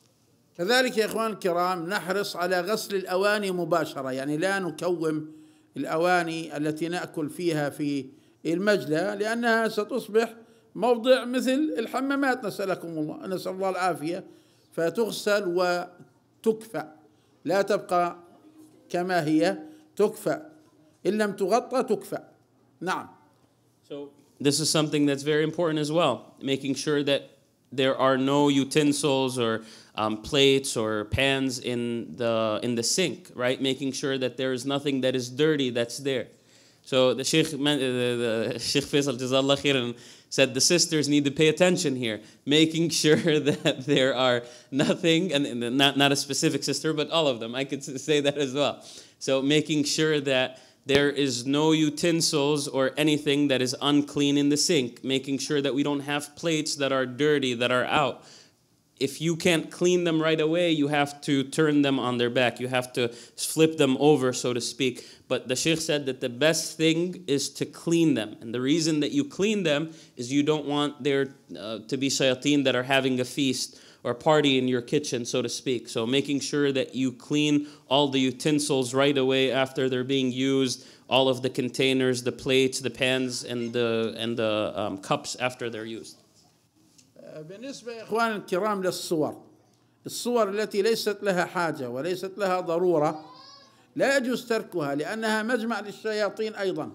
كذلك يا إخوان الكرام نحرص على غسل الأواني مباشرة، يعني لا نكوم الأواني التي نأكل فيها في المجلى، لأنها ستصبح موضع مثل الحمامات، نسألكم الله نسأل الله العافية، فتغسل وتكفأ، لا تبقى كما هي، تكفأ، إن لم تغطى تكفأ. نعم.
So this is something that's very important as well, making sure that there are no utensils or um, plates or pans in the in the sink, right? Making sure that there is nothing that is dirty that's there. So the Shaykh, the, the Shaykh Faisal Jazallah Khairan said the sisters need to pay attention here, making sure that there are nothing, and not, not a specific sister, but all of them. I could say that as well. So making sure that there is no utensils or anything that is unclean in the sink, making sure that we don't have plates that are dirty, that are out. If you can't clean them right away, you have to turn them on their back. You have to flip them over, so to speak. But the Shaykh said that the best thing is to clean them. And the reason that you clean them is you don't want there uh, to be shayateen that are having a feast or party in your kitchen, so to speak. So making sure that you clean all the utensils right away after they're being used, all of the containers, the plates, the pans, and the, and the um, cups after they're used.
بالنسبة يا إخوان الكرام للصور، الصور التي ليست لها حاجة وليست لها ضرورة لا يجوز تركها، لأنها مجمع للشياطين أيضا،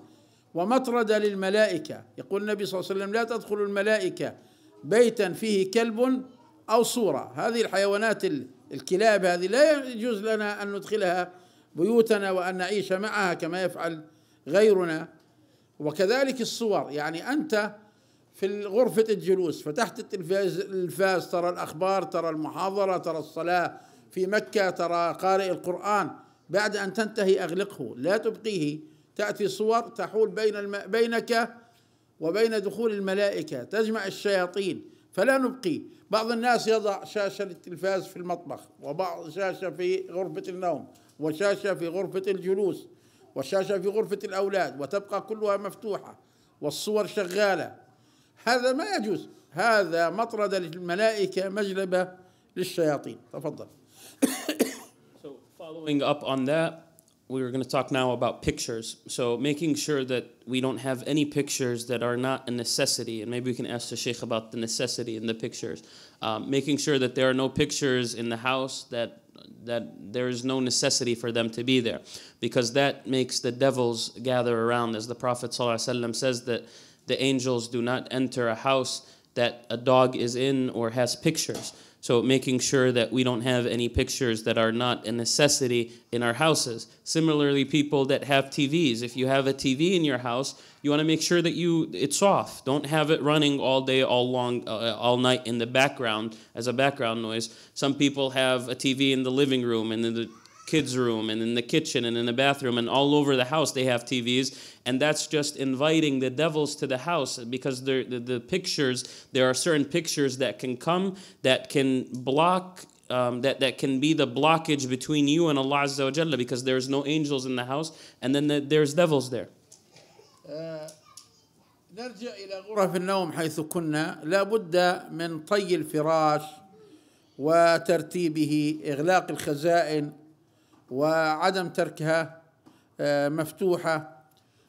ومطرد للملائكة. يقول النبي صلى الله عليه وسلم: لا تدخل الملائكة بيتا فيه كلب أو صورة. هذه الحيوانات الكلاب هذه لا يجوز لنا أن ندخلها بيوتنا وأن نعيش معها كما يفعل غيرنا. وكذلك الصور، يعني أنت في غرفة الجلوس فتحت التلفاز الفاز ترى الأخبار، ترى المحاضرة، ترى الصلاة في مكة، ترى قارئ القرآن، بعد أن تنتهي أغلقه، لا تبقيه. تأتي صور تحول بين الم... بينك وبين دخول الملائكة، تجمع الشياطين، فلا نبقي. بعض الناس يضع شاشة للتلفاز في المطبخ، وبعض شاشة في غرفة النوم، وشاشة في غرفة الجلوس، وشاشة في غرفة الأولاد، وتبقى كلها مفتوحة والصور شغالة. هذا ما يجوز، هذا مطرد للملائكة، مجلبة للشياطين. تفضل.
So following up on that, we're going to talk now about pictures. So making sure that we don't have any pictures that are not a necessity, and maybe we can ask the Shaikh about the necessity in the pictures. Um, making sure that there are no pictures in the house that that there is no necessity for them to be there, because that makes the devils gather around. As the Prophet ﷺ says that the angels do not enter a house that a dog is in or has pictures. So making sure that we don't have any pictures that are not a necessity in our houses. Similarly, people that have T Vs, if you have a T V in your house, you want to make sure that you it's off. Don't have it running all day, all long, uh, all night in the background as a background noise. Some people have a T V in the living room and in the kids' room and in the kitchen and in the bathroom and all over the house they have T Vs, and that's just inviting the devils to the house, because the, the pictures, there are certain pictures that can come that can block, um, that, that can be the blockage between you and Allah Azza wa Jalla, because there's no angels in the house and then the, there's devils there.
نرجع إلى غرف النوم حيث كنا. لا بد من طي الفراش وترتيبه، إغلاق الخزائن وعدم تركها مفتوحة،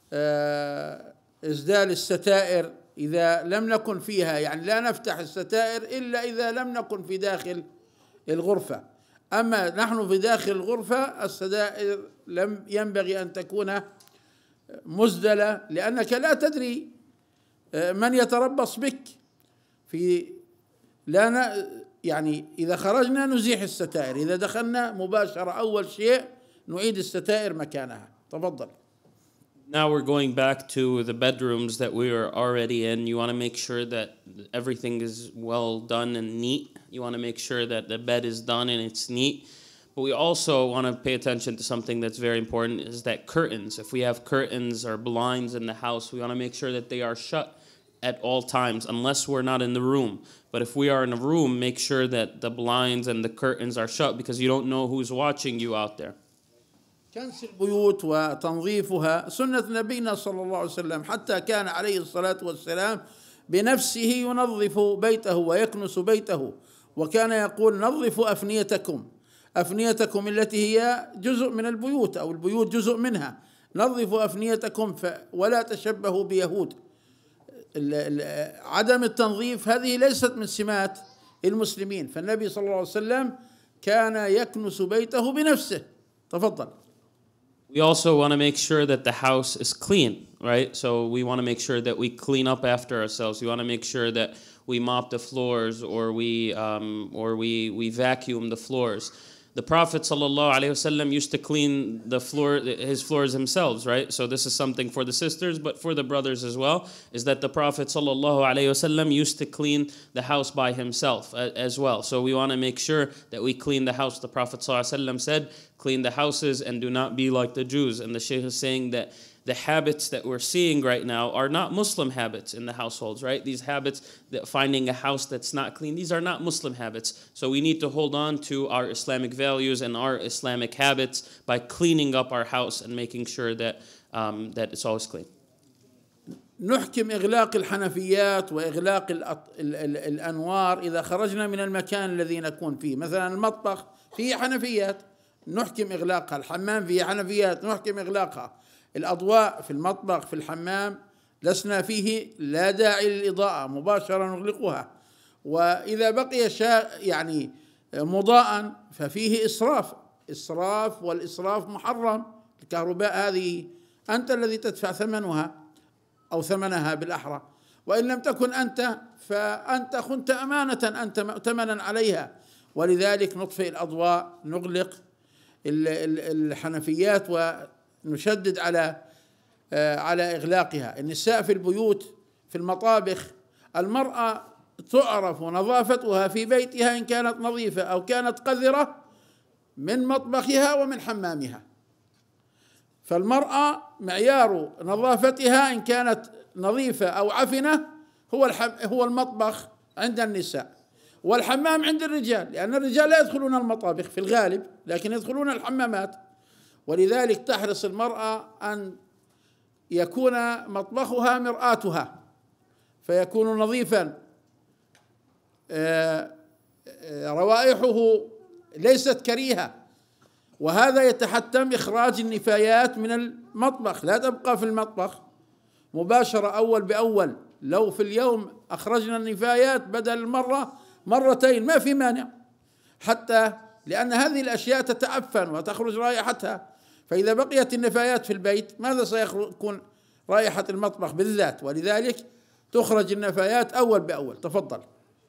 إسدال الستائر إذا لم نكن فيها، يعني لا نفتح الستائر إلا إذا لم نكن في داخل الغرفة. أما نحن في داخل الغرفة الستائر لم ينبغي أن تكون مزدلة، لأنك لا تدري من يتربص بك. في لا ن... يعني إذا خرجنا نزيح الستائر، إذا دخلنا مباشرة أول شيء نعيد الستائر مكانها. تفضل.
Now we're going back to the bedrooms that we were already in. You want to make sure that everything is well done and neat. You want to make sure that the bed is done and it's neat. But we also want to pay attention to something that's very important, is that curtains. If we have curtains or blinds in the house, we want to make sure that they are shut at all times, unless we're not in the room. But if we are in a room, make sure that the blinds and the curtains are shut, because you don't know who's watching you out there.
كنس البيوت وتنظيفها سنة نبينا صلى الله عليه وسلم، حتى كان عليه الصلاة والسلام بنفسه ينظف بيته ويكنس بيته، وكان يقول: نظفوا أفنيتكم، أفنيتكم التي هي جزء من البيوت أو البيوت جزء منها، نظفوا أفنيتكم ولا تشبهوا بيهود. عدم التنظيف هذه ليست من سمات المسلمين، فالنبي صلى الله عليه وسلم كان يكنس بيته بنفسه. تفضل.
We also want to make sure that the house is clean, right? So we want to make sure that we clean up after ourselves. We want to make sure that we mop the floors, or we um, or we we vacuum the floors. The Prophet ﷺ used to clean the floor, his floors himself, right? So this is something for the sisters, but for the brothers as well, is that the Prophet ﷺ used to clean the house by himself as well. So we want to make sure that we clean the house. The Prophet ﷺ said, clean the houses and do not be like the Jews. And the Shaykh is saying that the habits that we're seeing right now are not Muslim habits in the households, right? These habits, that finding a house that's not clean, these are not Muslim habits. So we need to hold on to our Islamic values and our Islamic habits by cleaning up our house and making sure that um, that it's always clean.
نحكم إغلاق الحنفيات وإغلاق الأنوار إذا خرجنا من المكان الذي نكون فيه. مثلا المطبخ فيه حنفيات نحكم إغلاقها، الحمام فيه حنفيات نحكم إغلاقها، الأضواء في المطبخ في الحمام لسنا فيه لا داعي للإضاءة، مباشرة نغلقها. وإذا بقي شيء يعني مضاء ففيه إسراف، إسراف والإسراف محرم. الكهرباء هذه أنت الذي تدفع ثمنها، أو ثمنها بالأحرى، وإن لم تكن أنت فأنت خنت أمانة أنت مؤتمنا عليها. ولذلك نطفئ الأضواء، نغلق الحنفيات ونشدد على على إغلاقها. النساء في البيوت في المطابخ، المرأة تعرف نظافتها في بيتها إن كانت نظيفة أو كانت قذرة من مطبخها ومن حمامها. فالمرأة معيار نظافتها إن كانت نظيفة أو عفنة هو هو المطبخ عند النساء، والحمام عند الرجال، لأن الرجال لا يدخلون المطابخ في الغالب لكن يدخلون الحمامات. ولذلك تحرص المرأة أن يكون مطبخها مرآتها فيكون نظيفا، روائحه ليست كريهة، وهذا يتحتم إخراج النفايات من المطبخ، لا تبقى في المطبخ مباشرة أول بأول. لو في اليوم أخرجنا النفايات بدل المرة مرتين ما في مانع، حتى لأن هذه الأشياء تتعفن وتخرج رائحتها، فإذا بقيت النفايات في البيت ماذا سيكون رائحة المطبخ بالذات؟ ولذلك تخرج النفايات أول بأول. تفضل.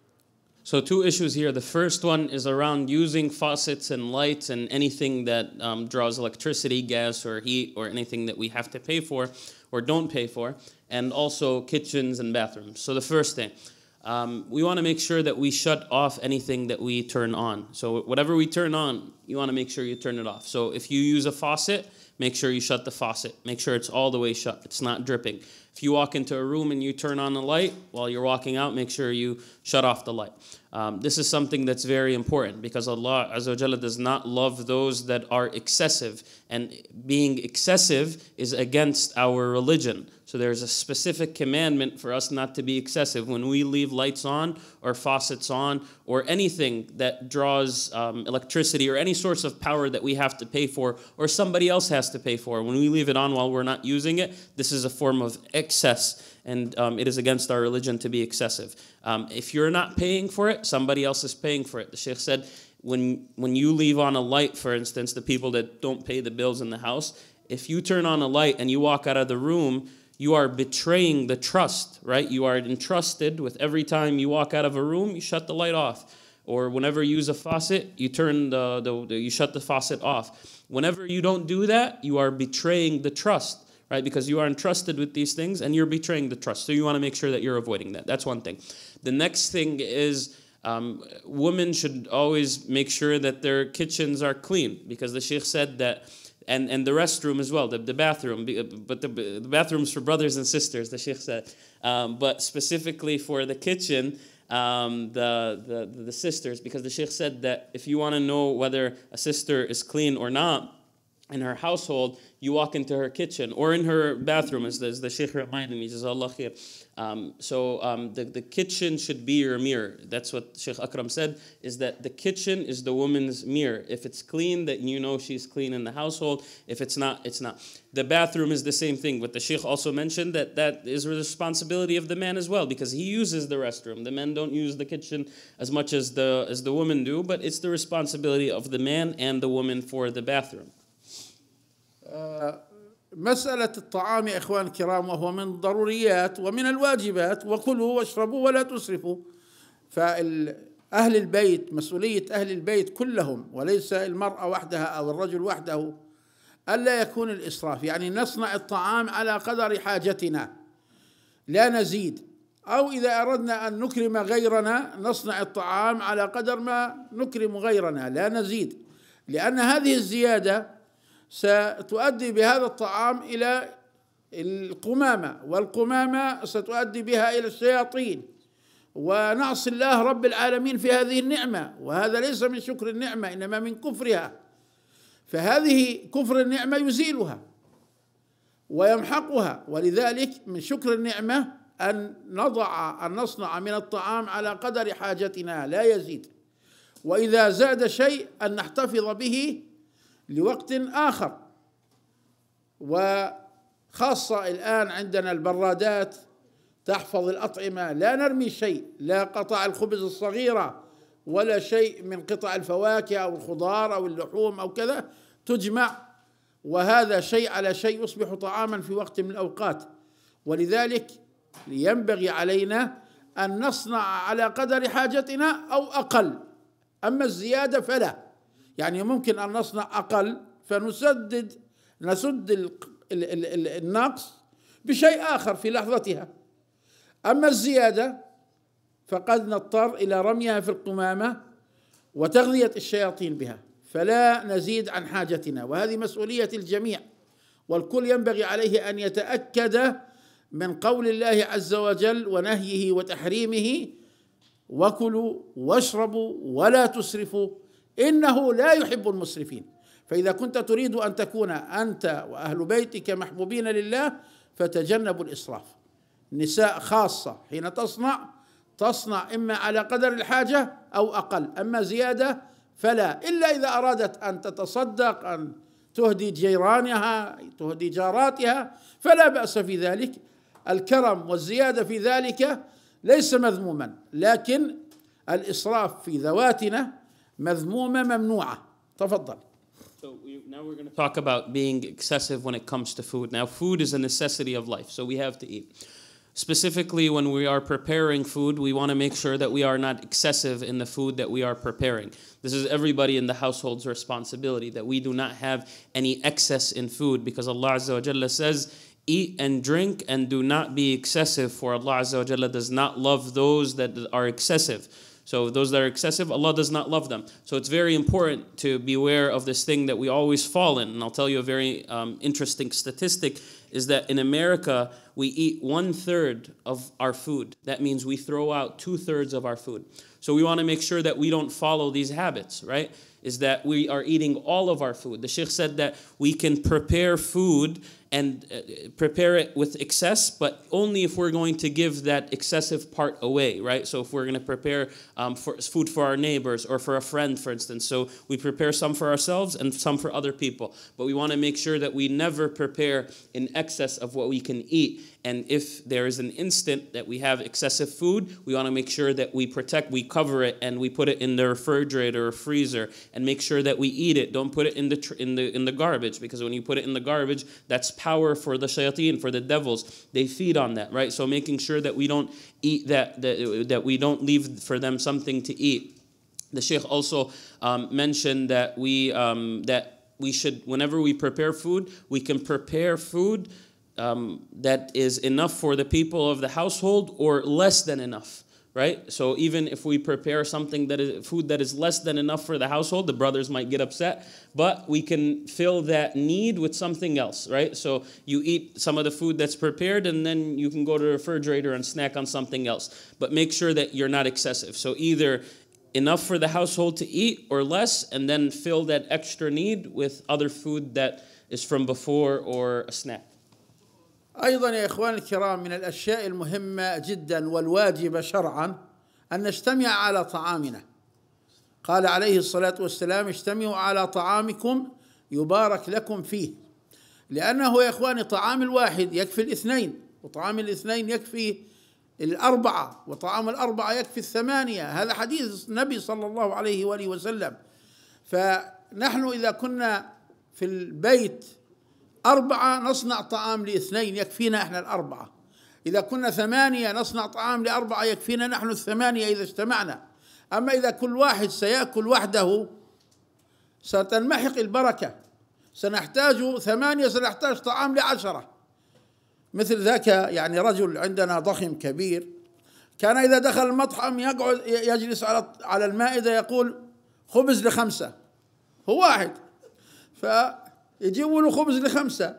So two issues here. The first one is around using faucets and lights and anything that um, draws electricity, gas or heat or anything that we have to pay for or don't pay for, and also kitchens and bathrooms. So the first thing, um, we want to make sure that we shut off anything that we turn on. So whatever we turn on, you want to make sure you turn it off. So if you use a faucet, make sure you shut the faucet. Make sure it's all the way shut. It's not dripping. If you walk into a room and you turn on the light, while you're walking out, make sure you shut off the light. Um, this is something that's very important because Allah Azza wa Jalla does not love those that are excessive. And being excessive is against our religion. So there's a specific commandment for us not to be excessive. When we leave lights on or faucets on or anything that draws um, electricity or any source of power that we have to pay for or somebody else has to pay for, when we leave it on while we're not using it, this is a form of excess. And um, it is against our religion to be excessive. Um, if you're not paying for it, somebody else is paying for it. The Shaykh said, when, when you leave on a light, for instance, the people that don't pay the bills in the house, if you turn on a light and you walk out of the room, you are betraying the trust, right? You are entrusted with every time you walk out of a room, you shut the light off. Or whenever you use a faucet, you turn the, the, the you shut the faucet off. Whenever you don't do that, you are betraying the trust, right? Because you are entrusted with these things and you're betraying the trust. So you want to make sure that you're avoiding that. That's one thing. The next thing is um, women should always make sure that their kitchens are clean, because the Shaykh said that, and, and the restroom as well, the, the bathroom, but the, the bathrooms for brothers and sisters, the Shaykh said. Um, but specifically for the kitchen, um, the, the, the sisters, because the Shaykh said that if you want to know whether a sister is clean or not in her household, you walk into her kitchen or in her bathroom, as the, as the Shaykh reminded me, Jazakallah khair. Um, so um, the, the kitchen should be your mirror. That's what Shaykh Akram said, is that the kitchen is the woman's mirror. If it's clean, then you know she's clean in the household. If it's not, it's not. The bathroom is the same thing, but the Shaykh also mentioned that that is the responsibility of the man as well, because he uses the restroom. The men don't use the kitchen as much as the, as the women do, but it's the responsibility of the man and the woman for the bathroom.
مسألة الطعام يا إخوان الكرام وهو من الضروريات ومن الواجبات، وكلوا واشربوا ولا تسرفوا. فأهل البيت، مسؤولية أهل البيت كلهم وليس المرأة وحدها أو الرجل وحده، ألا يكون الإسراف. يعني نصنع الطعام على قدر حاجتنا لا نزيد، أو إذا أردنا أن نكرم غيرنا نصنع الطعام على قدر ما نكرم غيرنا لا نزيد، لأن هذه الزيادة ستؤدي بهذا الطعام إلى القمامة، والقمامة ستؤدي بها إلى الشياطين، ونعصي الله رب العالمين في هذه النعمة، وهذا ليس من شكر النعمة إنما من كفرها. فهذه كفر النعمة يزيلها ويمحقها، ولذلك من شكر النعمة أن نضع أن نصنع من الطعام على قدر حاجتنا لا يزيد، وإذا زاد شيء أن نحتفظ به لوقت آخر. وخاصة الآن عندنا البرادات تحفظ الأطعمة، لا نرمي شيء، لا قطع الخبز الصغيرة ولا شيء من قطع الفواكه أو الخضار أو اللحوم أو كذا تجمع، وهذا شيء على شيء يصبح طعاما في وقت من الأوقات. ولذلك ينبغي علينا أن نصنع على قدر حاجتنا أو أقل، أما الزيادة فلا. يعني ممكن أن نصنع أقل فنسدد نسد النقص بشيء آخر في لحظتها، أما الزيادة فقد نضطر إلى رميها في القمامة وتغذية الشياطين بها، فلا نزيد عن حاجتنا، وهذه مسؤولية الجميع، والكل ينبغي عليه أن يتأكد من قول الله عز وجل ونهيه وتحريمه: وكلوا واشربوا ولا تسرفوا إنه لا يحب المسرفين. فإذا كنت تريد أن تكون أنت وأهل بيتك محبوبين لله فتجنبوا الإسراف. النساء خاصة حين تصنع تصنع إما على قدر الحاجة أو أقل، أما زيادة فلا، إلا إذا أرادت أن تتصدق، أن تهدي جيرانها، تهدي جاراتها، فلا بأس في ذلك. الكرم والزيادة في ذلك ليس مذموما، لكن الإسراف في ذواتنا مذمومة ممنوعة. تفضل.
So we, now we're going to talk about being excessive when it comes to food. Now, food is a necessity of life, so we have to eat. Specifically, when we are preparing food, we want to make sure that we are not excessive in the food that we are preparing. This is everybody in the household's responsibility, that we do not have any excess in food, because Allah Azza wa Jalla says, eat and drink and do not be excessive, for Allah Azza wa Jalla does not love those that are excessive. So those that are excessive, Allah does not love them. So it's very important to beware of this thing that we always fall in. And I'll tell you a very um, interesting statistic, is that in America, we eat one third of our food. That means we throw out two thirds of our food. So we want to make sure that we don't follow these habits, right? Is that we are eating all of our food. The Shaykh said that we can prepare food and uh, prepare it with excess, but only if we're going to give that excessive part away, right? So if we're going to prepare um, for food for our neighbors or for a friend, for instance, so we prepare some for ourselves and some for other people. But we want to make sure that we never prepare in excess of what we can eat. And if there is an instant that we have excessive food, we want to make sure that we protect, we cover it, and we put it in the refrigerator or freezer, and make sure that we eat it. Don't put it in the tr in the in the garbage, because when you put it in the garbage, that's power for the shayateen, for the devils. They feed on that, right? So making sure that we don't eat that, that, that we don't leave for them something to eat. The Shaykh also um, mentioned that we um, that we should, whenever we prepare food, we can prepare food Um, that is enough for the people of the household or less than enough, right? So even if we prepare something that is food that is less than enough for the household, the brothers might get upset, but we can fill that need with something else, right? So you eat some of the food that's prepared, and then you can go to the refrigerator and snack on something else. But make sure that you're not excessive. So either enough for the household to eat or less, and then fill that extra need with other food that is from before or a snack.
أيضا يا إخوان الكرام، من الأشياء المهمة جدا والواجبة شرعا أن نجتمع على طعامنا. قال عليه الصلاة والسلام: اجتمعوا على طعامكم يبارك لكم فيه. لأنه يا إخواني طعام الواحد يكفي الاثنين، وطعام الاثنين يكفي الأربعة، وطعام الأربعة يكفي الثمانية. هذا حديث النبي صلى الله عليه وآله وسلم. فنحن إذا كنا في البيت أربعة نصنع طعام لاثنين يكفينا إحنا الأربعة. إذا كنا ثمانية نصنع طعام لأربعة يكفينا نحن الثمانية إذا اجتمعنا. أما إذا كل واحد سيأكل وحده ستنمحق البركة، سنحتاج ثمانية، سنحتاج طعام لعشرة. مثل ذاك يعني رجل عندنا ضخم كبير، كان إذا دخل المطعم يقعد يجلس على على المائدة يقول: خبز لخمسة، هو واحد، ف يجيبوا له خبز لخمسة.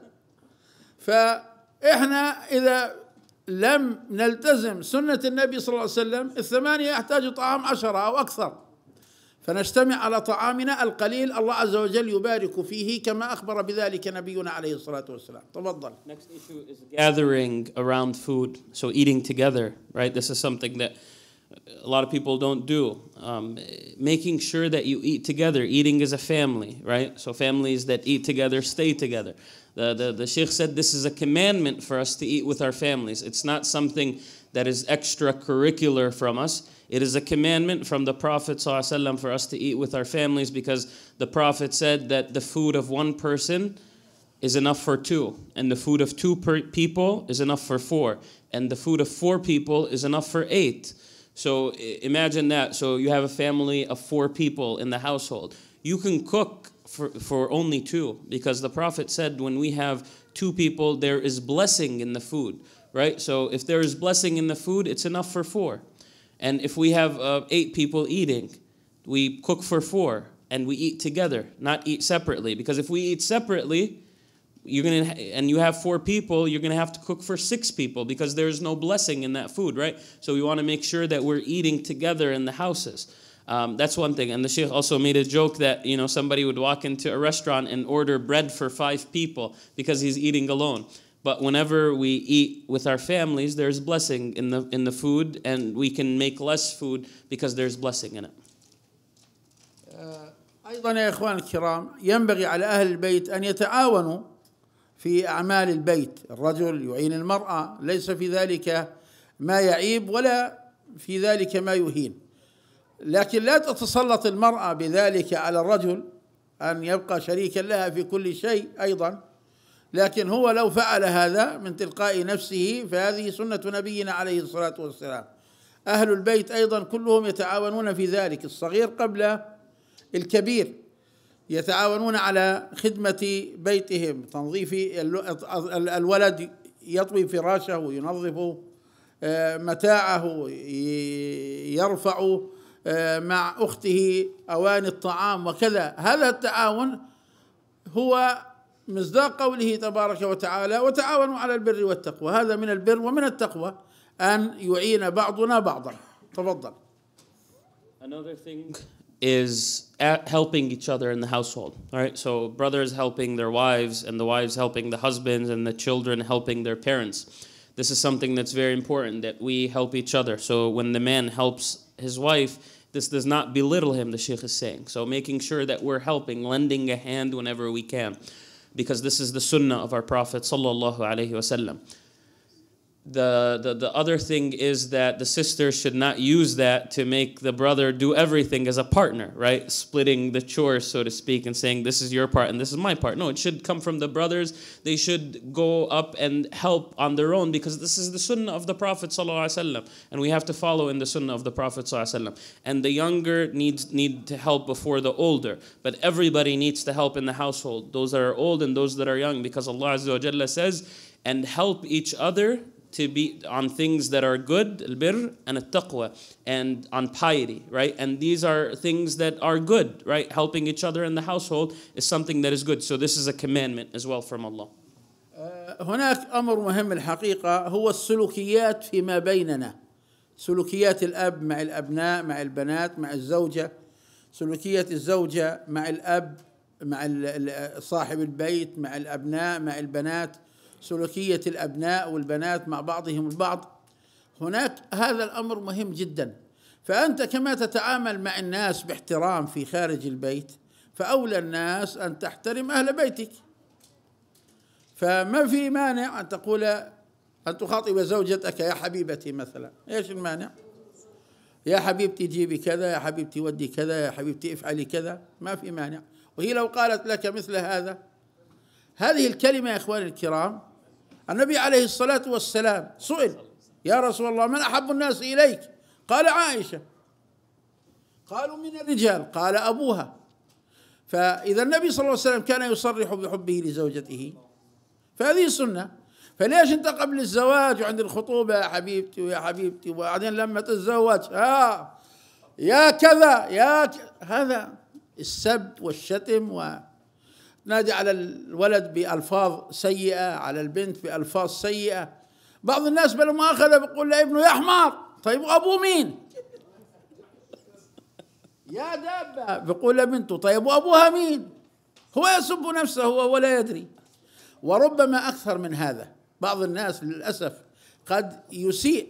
فإحنا إذا لم نلتزم سنة النبي صلى الله عليه وسلم، الثمانية يحتاج طعام عشرة أو أكثر. فنجتمع على طعامنا القليل، الله عز وجل يبارك فيه كما أخبر بذلك نبينا عليه الصلاة والسلام. تفضل.
Next issue is gathering around food, so eating together, right? This is something that a lot of people don't do. Um, making sure that you eat together. Eating is a family, right? So families that eat together stay together. The, the, the Shaykh said this is a commandment for us to eat with our families. It's not something that is extracurricular from us. It is a commandment from the Prophet ﷺ for us to eat with our families, because the Prophet said that the food of one person is enough for two, and the food of two per people is enough for four, and the food of four people is enough for eight. So imagine that. So you have a family of four people in the household. You can cook for, for only two, because the Prophet said when we have two people, there is blessing in the food, right? So if there is blessing in the food, it's enough for four. And if we have uh, eight people eating, we cook for four, and we eat together, not eat separately. Because if we eat separately, you're gonna and you have four people, you're gonna have to cook for six people, because there's no blessing in that food, right? So we want to make sure that we're eating together in the houses. Um, that's one thing. And the Shaykh also made a joke that, you know, somebody would walk into a restaurant and order bread for five people because he's eating alone. But whenever we eat with our families, there's blessing in the in the food, and we can make less food because there's blessing in it.
أيضا يا إخوان الكرام، ينبغي على أهل البيت أن يتعاونوا في أعمال البيت. الرجل يعين المرأة، ليس في ذلك ما يعيب ولا في ذلك ما يهين، لكن لا تتسلط المرأة بذلك على الرجل أن يبقى شريكا لها في كل شيء أيضا. لكن هو لو فعل هذا من تلقاء نفسه فهذه سنة نبينا عليه الصلاة والسلام. أهل البيت أيضا كلهم يتعاونون في ذلك، الصغير قبل الكبير، يتعاونون على خدمة بيتهم، تنظيف الولد يطوي فراشه وينظف متاعه، يرفع مع أخته أواني الطعام وكذا. هذا التعاون هو مصداق قوله تبارك وتعالى: وتعاونوا على البر والتقوى. هذا من البر ومن التقوى أن يعين بعضنا بعضا. تفضل.
Another thing is at helping each other in the household. All right, so brothers helping their wives, and the wives helping the husbands, and the children helping their parents. This is something that's very important, that we help each other. So when the man helps his wife, this does not belittle him, the Shaykh is saying. So making sure that we're helping, lending a hand whenever we can, because this is the sunnah of our Prophet sallallahu alaihi wasallam. The, the, the other thing is that the sister should not use that to make the brother do everything as a partner, right? Splitting the chores, so to speak, and saying this is your part and this is my part. No, it should come from the brothers. They should go up and help on their own, because this is the sunnah of the Prophet ﷺ, and we have to follow in the sunnah of the Prophet ﷺ. And the younger needs need to help before the older, but everybody needs to help in the household, those that are old and those that are young, because Allah Azza wa Jalla says, and help each other to be on things that are good, al-birr and al-taqwa, and on piety, right? And these are things that are good, right? Helping each other in the household is something that is good. So this is a commandment as well from Allah.
هناك أمر مهم الحقيقة، هو السلوكيات فيما بيننا، سلوكيات الأب مع الأبناء، مع البنات، مع الزوجة، سلوكيات الزوجة مع الأب، مع صاحب البيت، مع الأبناء، مع البنات، سلوكية الأبناء والبنات مع بعضهم البعض. هناك هذا الأمر مهم جدا. فأنت كما تتعامل مع الناس باحترام في خارج البيت، فأولى الناس أن تحترم أهل بيتك. فما في مانع أن تقول، أن تخاطب زوجتك يا حبيبتي مثلا، إيش المانع؟ يا حبيبتي جيبي كذا، يا حبيبتي ودي كذا، يا حبيبتي افعلي كذا، ما في مانع. وهي لو قالت لك مثل هذا، هذه الكلمة يا إخواني الكرام، النبي عليه الصلاة والسلام سئل: يا رسول الله من أحب الناس إليك؟ قال عائشة. قالوا من الرجال؟ قال أبوها. فإذا النبي صلى الله عليه وسلم كان يصرح بحبه لزوجته، فهذه سنة. فليش أنت قبل الزواج وعند الخطوبة يا حبيبتي ويا حبيبتي، وبعدين لما تتزوج ها يا كذا يا ك... هذا السب والشتم، ونادي على الولد بألفاظ سيئة، على البنت بألفاظ سيئة. بعض الناس بلا مؤاخذة بيقول لابنه يا حمار. طيب أبوه مين؟ يا دابة. بيقول لبنته طيب وأبوها مين؟ هو يسب نفسه ولا يدري. وربما أكثر من هذا، بعض الناس للأسف قد يسيء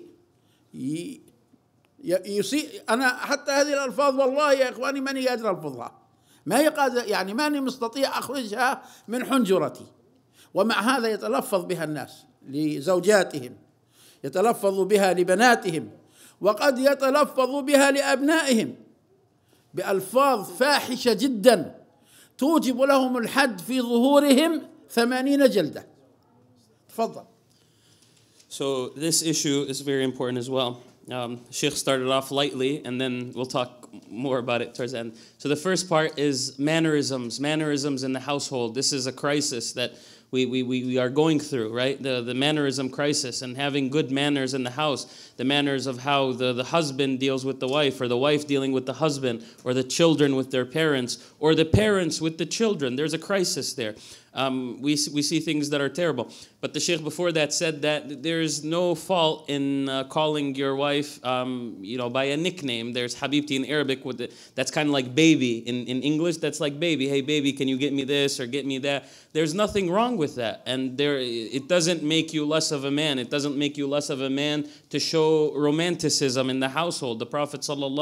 يسيء أنا حتى هذه الألفاظ والله يا إخواني ماني قادر ألفظها، ما هي قادر، يعني ماني مستطيع أخرجها من حنجرتي. ومع هذا يتلفظ بها الناس لزوجاتهم، يتلفظ بها لبناتهم، وقد يتلفظ بها لأبنائهم بألفاظ فاحشة جدا توجب لهم الحد في ظهورهم ثمانين جلدة. تفضل.
So this issue is very important as well. Um, Shaikh started off lightly, and then we'll talk more about it towards the end. So the first part is mannerisms, mannerisms in the household. This is a crisis that we, we, we are going through, right? The, the mannerism crisis, and having good manners in the house, the manners of how the, the husband deals with the wife, or the wife dealing with the husband, or the children with their parents, or the parents with the children. There's a crisis there. Um, we, we see things that are terrible. But the Shaykh before that said that there is no fault in uh, calling your wife um, you know, by a nickname. There's Habibti in Arabic, with the, that's kind of like baby. In, in English, that's like baby. Hey, baby, can you get me this or get me that? There's nothing wrong with that. And there, it doesn't make you less of a man. It doesn't make you less of a man to show romanticism in the household. The Prophet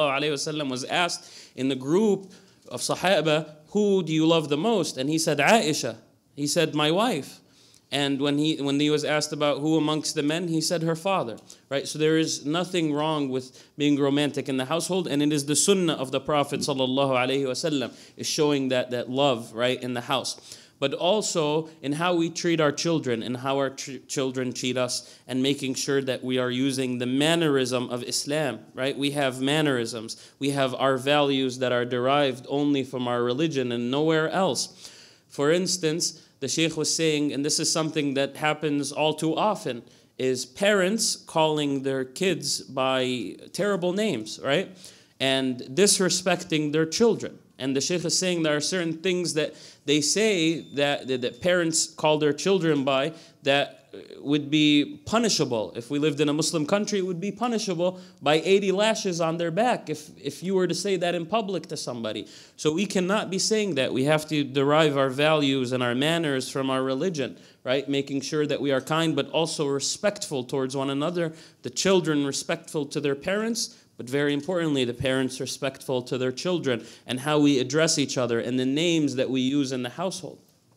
ﷺ was asked in the group of Sahaba, who do you love the most? And he said, Aisha. He said, my wife. And when he when he was asked about who amongst the men, he said her father. Right? So there is nothing wrong with being romantic in the household, and it is the sunnah of the Prophet sallallahu alaihi wasallam is showing that that love, right, in the house. But also in how we treat our children and how our ch- children treat us, and making sure that we are using the mannerism of Islam, right? We have mannerisms. We have our values that are derived only from our religion and nowhere else. For instance, the Shaykh was saying, and this is something that happens all too often, is parents calling their kids by terrible names, right? And disrespecting their children. And the Shaykh is saying there are certain things that they say that, that, that parents call their children by that would be punishable. If we lived in a Muslim country, it would be punishable by eighty lashes on their back if, if you were to say that in public to somebody. So we cannot be saying that. We have to derive our values and our manners from our religion, right? Making sure that we are kind but also respectful towards one another. The children respectful to their parents, but very importantly, the parents respectful to their children, and how we address each other and the names that we use in the household.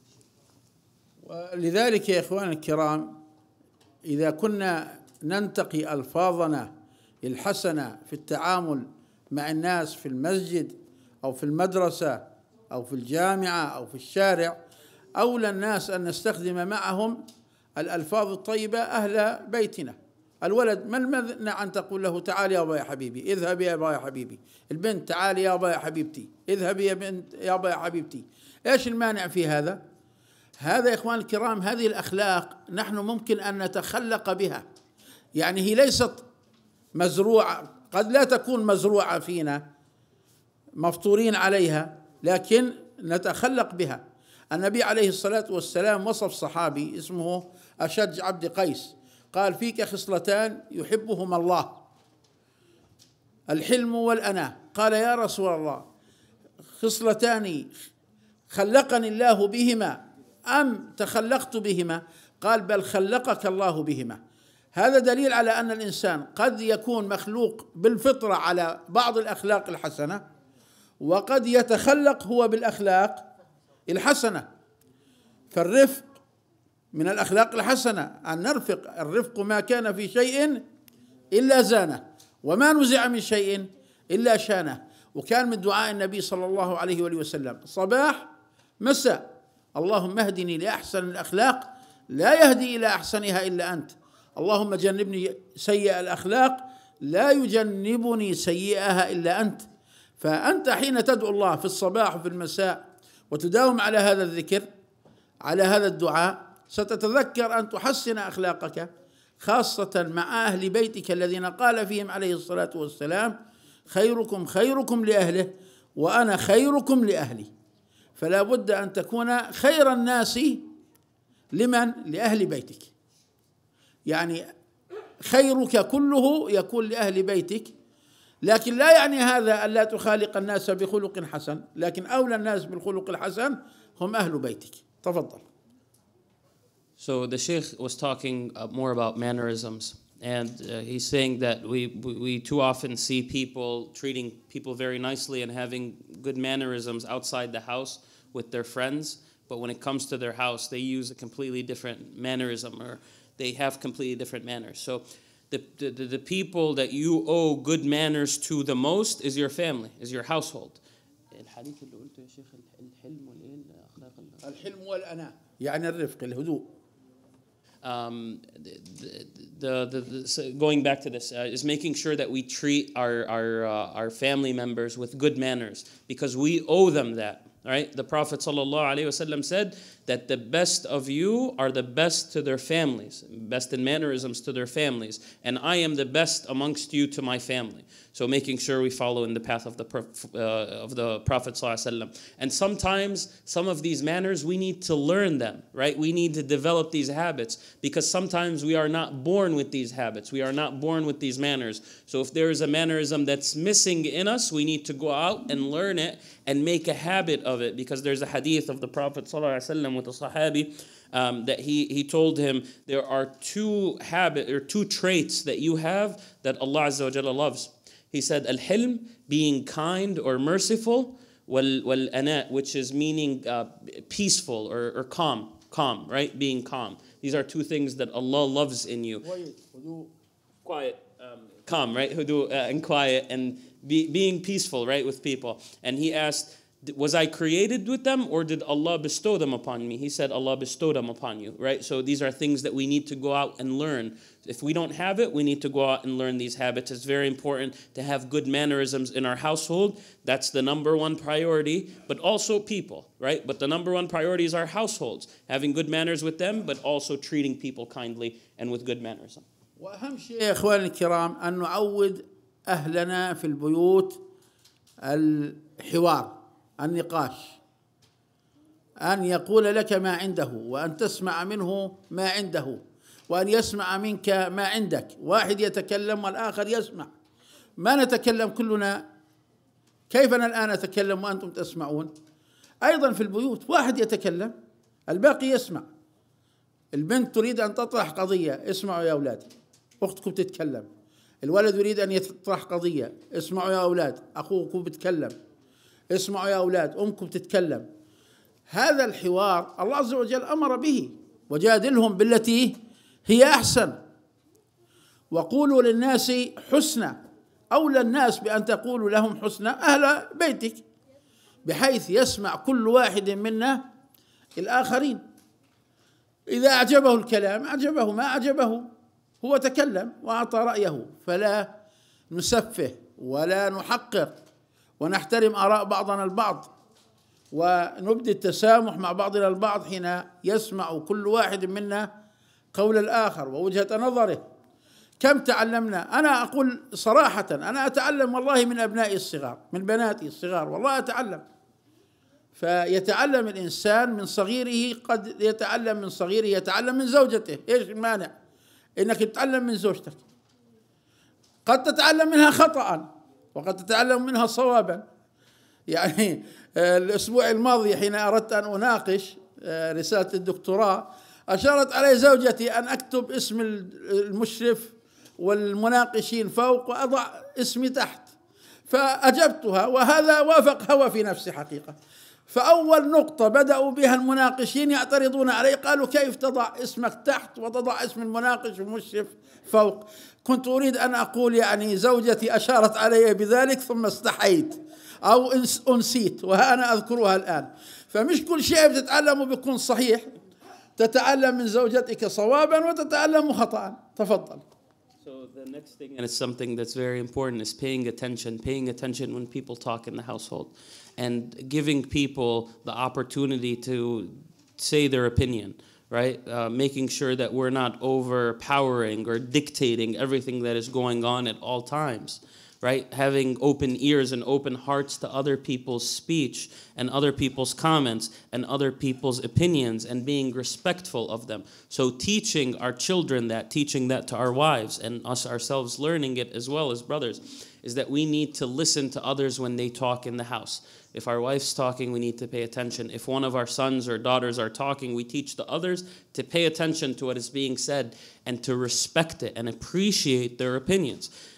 لذلك يا إخوان الكرام، إذا كنا ننتقي ألفاظنا الحسنة في التعامل مع الناس في المسجد أو في المدرسة أو في الجامعة أو في الشارع، أولى الناس أن نستخدم معهم الألفاظ الطيبة أهل بيتنا. الولد ما المانع أن تقول له تعال يا أبا يا حبيبي، اذهب يا أبا يا حبيبي. البنت تعال يا أبا يا حبيبتي، اذهب يا بنت يا أبا يا حبيبتي. إيش المانع في هذا؟ هذا يا إخوان الكرام، هذه الأخلاق نحن ممكن أن نتخلق بها. يعني هي ليست مزروعة، قد لا تكون مزروعة فينا مفطورين عليها، لكن نتخلق بها. النبي عليه الصلاة والسلام وصف صحابي اسمه أشج عبد قيس، قال فيك خصلتان يحبهما الله، الحلم والأناة. قال يا رسول الله خصلتان خلقني الله بهما أم تخلقت بهما؟ قال بل خلقك الله بهما. هذا دليل على أن الإنسان قد يكون مخلوق بالفطرة على بعض الأخلاق الحسنة، وقد يتخلق هو بالأخلاق الحسنة. فالرفق من الأخلاق الحسنة، أن نرفق. الرفق ما كان في شيء إلا زانه، وما نزع من شيء إلا شانه. وكان من دعاء النبي صلى الله عليه وآله وسلم صباح مساء: اللهم اهدني لأحسن الأخلاق لا يهدي إلى أحسنها إلا أنت، اللهم جنبني سيئ الأخلاق لا يجنبني سيئها إلا أنت. فأنت حين تدعو الله في الصباح وفي المساء وتداوم على هذا الذكر، على هذا الدعاء، ستتذكر أن تحسن أخلاقك، خاصة مع أهل بيتك الذين قال فيهم عليه الصلاة والسلام: خيركم خيركم لأهله وأنا خيركم لأهلي. فلا بد أن تكون خير الناس لمن؟ لأهل بيتك. يعني خيرك كله يكون لأهل بيتك، لكن لا يعني هذا أن لا تخالق الناس بخلق حسن، لكن أولى الناس بالخلق الحسن هم أهل بيتك. تفضل.
So the Shaykh was talking uh, more about mannerisms, and uh, he's saying that we, we we too often see people treating people very nicely and having good mannerisms outside the house with their friends, but when it comes to their house, they use a completely different mannerism, or they have completely different manners. So the, the, the people that you owe good manners to the most is your family, is your household. الحديث اللي قلته يا شيخ الحلم والايه الاخلاق
الحلم والأناة يعني الرفق الهدوء.
Um, the, the, the, the so going back to this uh, is making sure that we treat our our uh, our family members with good manners because we owe them that. Right? The Prophet ﷺ said that the best of you are the best to their families, best in mannerisms to their families, and I am the best amongst you to my family. So making sure we follow in the path of the uh, of the Prophet ﷺ. And sometimes some of these manners we need to learn them, right? We need to develop these habits because sometimes we are not born with these habits. We are not born with these manners. So if there is a mannerism that's missing in us, we need to go out and learn it and make a habit of it, because there's a hadith of the Prophet ﷺ with a Sahabi um, that he he told him there are two habit or two traits that you have that Allah Azza wa Jalla loves. He said al-hilm, being kind or merciful, wal wal ana, which is meaning uh, peaceful or, or calm, calm, right? Being calm. These are two things that Allah loves in you. Quiet, um, calm, right? Hudu uh, and quiet and Be, being peaceful, right, with people. And he asked, was I created with them or did Allah bestow them upon me? He said, Allah bestowed them upon you, right? So these are things that we need to go out and learn. If we don't have it, we need to go out and learn these habits. It's very important to have good mannerisms in our household. That's the number one priority, but also people, right? But the number one priority is our households, having good manners with them, but also treating people kindly and with good mannerism.
وأهم شيء يا إخواني الكرام أن نعود أهلنا في البيوت الحوار، النقاش، أن يقول لك ما عنده وأن تسمع منه ما عنده وأن يسمع منك ما عندك. واحد يتكلم والآخر يسمع، ما نتكلم كلنا. كيف أنا الآن أتكلم وأنتم تسمعون؟ أيضا في البيوت واحد يتكلم الباقي يسمع. البنت تريد أن تطرح قضية، اسمعوا يا أولاد، أختكم تتكلم. الولد يريد أن يطرح قضية، اسمعوا يا أولاد، أخوكم بتكلم، اسمعوا يا أولاد، أمكم تتكلم. هذا الحوار الله عز وجل أمر به، وجادلهم بالتي هي أحسن وقولوا للناس حسنى. أولى الناس بأن تقولوا لهم حسنى أهل بيتك، بحيث يسمع كل واحد منا الآخرين. إذا أعجبه الكلام أعجبه، ما أعجبه هو تكلم وأعطى رأيه. فلا نسفه ولا نحقر، ونحترم آراء بعضنا البعض، ونبدي التسامح مع بعضنا البعض حين يسمع كل واحد منا قول الآخر ووجهة نظره. كم تعلمنا؟ أنا أقول صراحة أنا أتعلم والله من أبنائي الصغار، من بناتي الصغار، والله أتعلم. فيتعلم الإنسان من صغيره، قد يتعلم من صغيره، يتعلم من زوجته. إيش المانع إنك تتعلم من زوجتك؟ قد تتعلم منها خطأ وقد تتعلم منها صوابا. يعني الأسبوع الماضي حين أردت أن أناقش رسالة الدكتوراه أشارت علي زوجتي أن أكتب اسم المشرف والمناقشين فوق وأضع اسمي تحت، فأجبتها، وهذا وافق هوى في نفسي حقيقة. فأول نقطة بدأوا بها المناقشين يعترضون علي، قالوا كيف تضع اسمك تحت وتضع اسم المناقش والمشرف فوق؟ كنت أريد أن أقول يعني زوجتي أشارت علي بذلك ثم استحيت أو أنسيت، وأنا أذكرها الآن. فمش كل شيء بتتعلمه بيكون صحيح، تتعلم من زوجتك صوابا وتتعلم خطأ. تفضل.
So the next thing, and it's something that's very important, is paying attention, paying attention when people talk in the household, and giving people the opportunity to say their opinion, right? Uh, making sure that we're not overpowering or dictating everything that is going on at all times, right? Having open ears and open hearts to other people's speech and other people's comments and other people's opinions, and being respectful of them. So teaching our children that, teaching that to our wives, and us ourselves learning it as well as brothers, is that we need to listen to others when they talk in the house. If our wife's talking, we need to pay attention. If one of our sons or daughters are talking, we teach the others to pay attention to what is being said and to respect it and appreciate their opinions.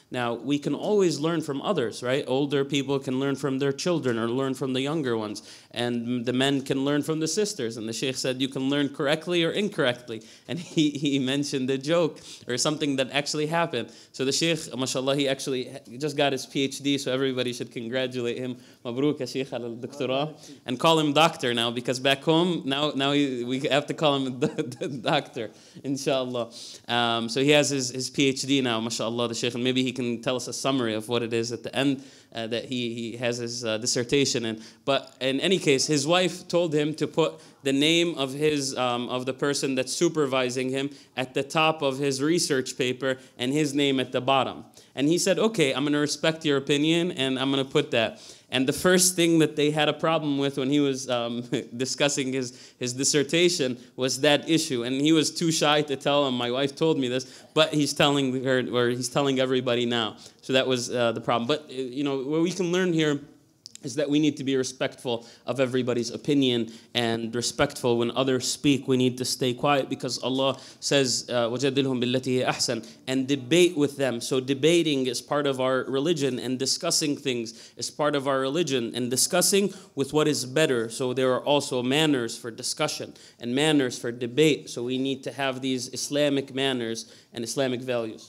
Now, we can always learn from others, right? Older people can learn from their children or learn from the younger ones. And the men can learn from the sisters. And the Shaykh said you can learn correctly or incorrectly. And he, he mentioned a joke or something that actually happened. So the Shaykh, mashallah, he actually just got his P H D, so everybody should congratulate him. Mabrook ya Shaykh al doctorah. And call him doctor now, because back home, now, now he, we have to call him the, the doctor, inshallah. Um, so he has his, his P H D now, mashallah, the Shaykh. And maybe he can tell us a summary of what it is at the end uh, that he, he has his uh, dissertation in. But in any case, his wife told him to put the name of his um, of the person that's supervising him at the top of his research paper and his name at the bottom. And he said, okay, I'm going to respect your opinion and I'm going to put that. And the first thing that they had a problem with when he was um, discussing his, his dissertation was that issue. And he was too shy to tell him. My wife told me this, but he's telling her, or he's telling everybody now. So that was uh, the problem. But, you know, what we can learn here is that we need to be respectful of everybody's opinion and respectful when others speak. We need to stay quiet because Allah says, وَجَدِّلْهُمْ بِالَّتِي هِيَ أَحْسَنُ, and debate with them. So debating is part of our religion, and discussing things is part of our religion, and discussing with what is better. So there are also manners for discussion and manners for debate. So we need to have these Islamic manners and Islamic values.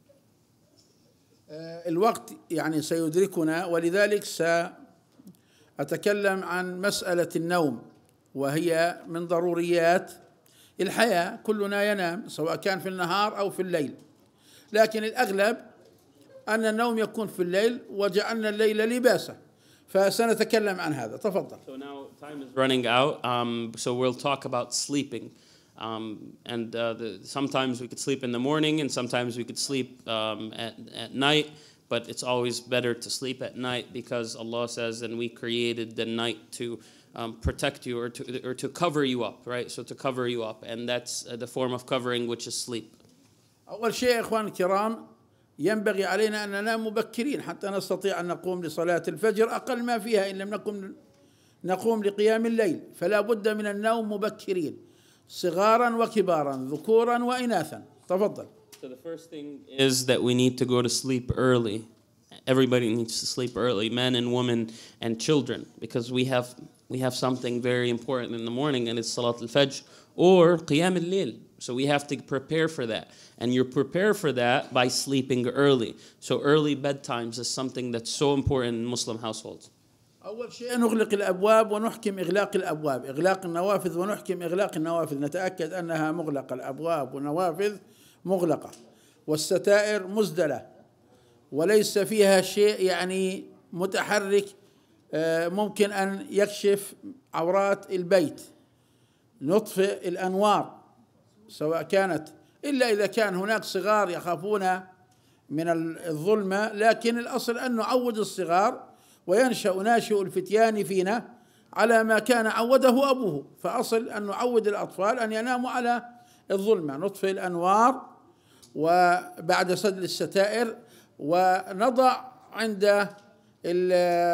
الوقت يعني سيدركنا، ولذلك سأتكلم عن مسألة النوم، وهي من ضروريات الحياة. كلنا ينام سواء كان في النهار أو في الليل، لكن الأغلب أن النوم يكون في الليل وجعلنا الليل لباسا، فسنتكلم عن هذا. تفضل. So
now time is running out, um, so we'll talk about sleeping. Um, and uh, the, sometimes we could sleep in the morning, and sometimes we could sleep um, at, at night, but it's always better to sleep at night because Allah says, and we created the night to um, protect you or to, or to cover you up, right? So to cover you up, and that's uh, the form of covering, which is sleep.
أول شيء إخوان الكرام، ينبغي علينا أن ننام مبكرين حتى نستطيع أن نقوم لصلاة الفجر أقل ما فيها إن لم نكن نقوم لقيام الليل، فلا بد من النوم مبكرين صغارا وكبارا ذكورا وإناثا. تفضل.
So the first thing is that we need to go to sleep early. Everybody needs to sleep early, men and women and children, because we have we have something very important in the morning, and it's Salat al-Fajr or Qiyam al-Layl. So we have to prepare for that. And you prepare for that by sleeping early. So early bedtimes is something that's so important in Muslim households.
أول شيء نغلق الأبواب ونحكم إغلاق الأبواب، إغلاق النوافذ ونحكم إغلاق النوافذ، نتأكد أنها مغلقة، الأبواب والنوافذ مغلقة، والستائر مزدلة وليس فيها شيء يعني متحرك ممكن أن يكشف عورات البيت. نطفئ الأنوار سواء كانت، إلا إذا كان هناك صغار يخافون من الظلمة، لكن الأصل أن نعود الصغار وينشأ ناشئ الفتيان فينا على ما كان عوده أبوه، فأصل أن نعود الأطفال أن يناموا على الظلمة. نطفئ الأنوار وبعد سد الستائر، ونضع عند ال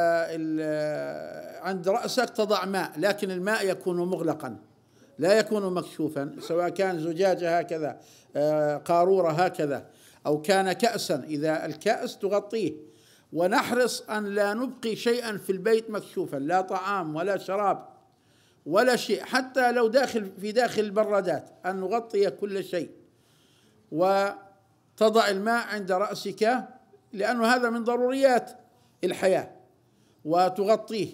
ال عند رأسك تضع ماء، لكن الماء يكون مغلقا لا يكون مكشوفا، سواء كان زجاجة هكذا، قارورة هكذا، أو كان كأسا، إذا الكأس تغطيه. ونحرص أن لا نبقي شيئا في البيت مكشوفا، لا طعام ولا شراب ولا شيء، حتى لو داخل في داخل البرادات، أن نغطي كل شيء. وتضع الماء عند رأسك لأنه هذا من ضروريات الحياة، وتغطيه.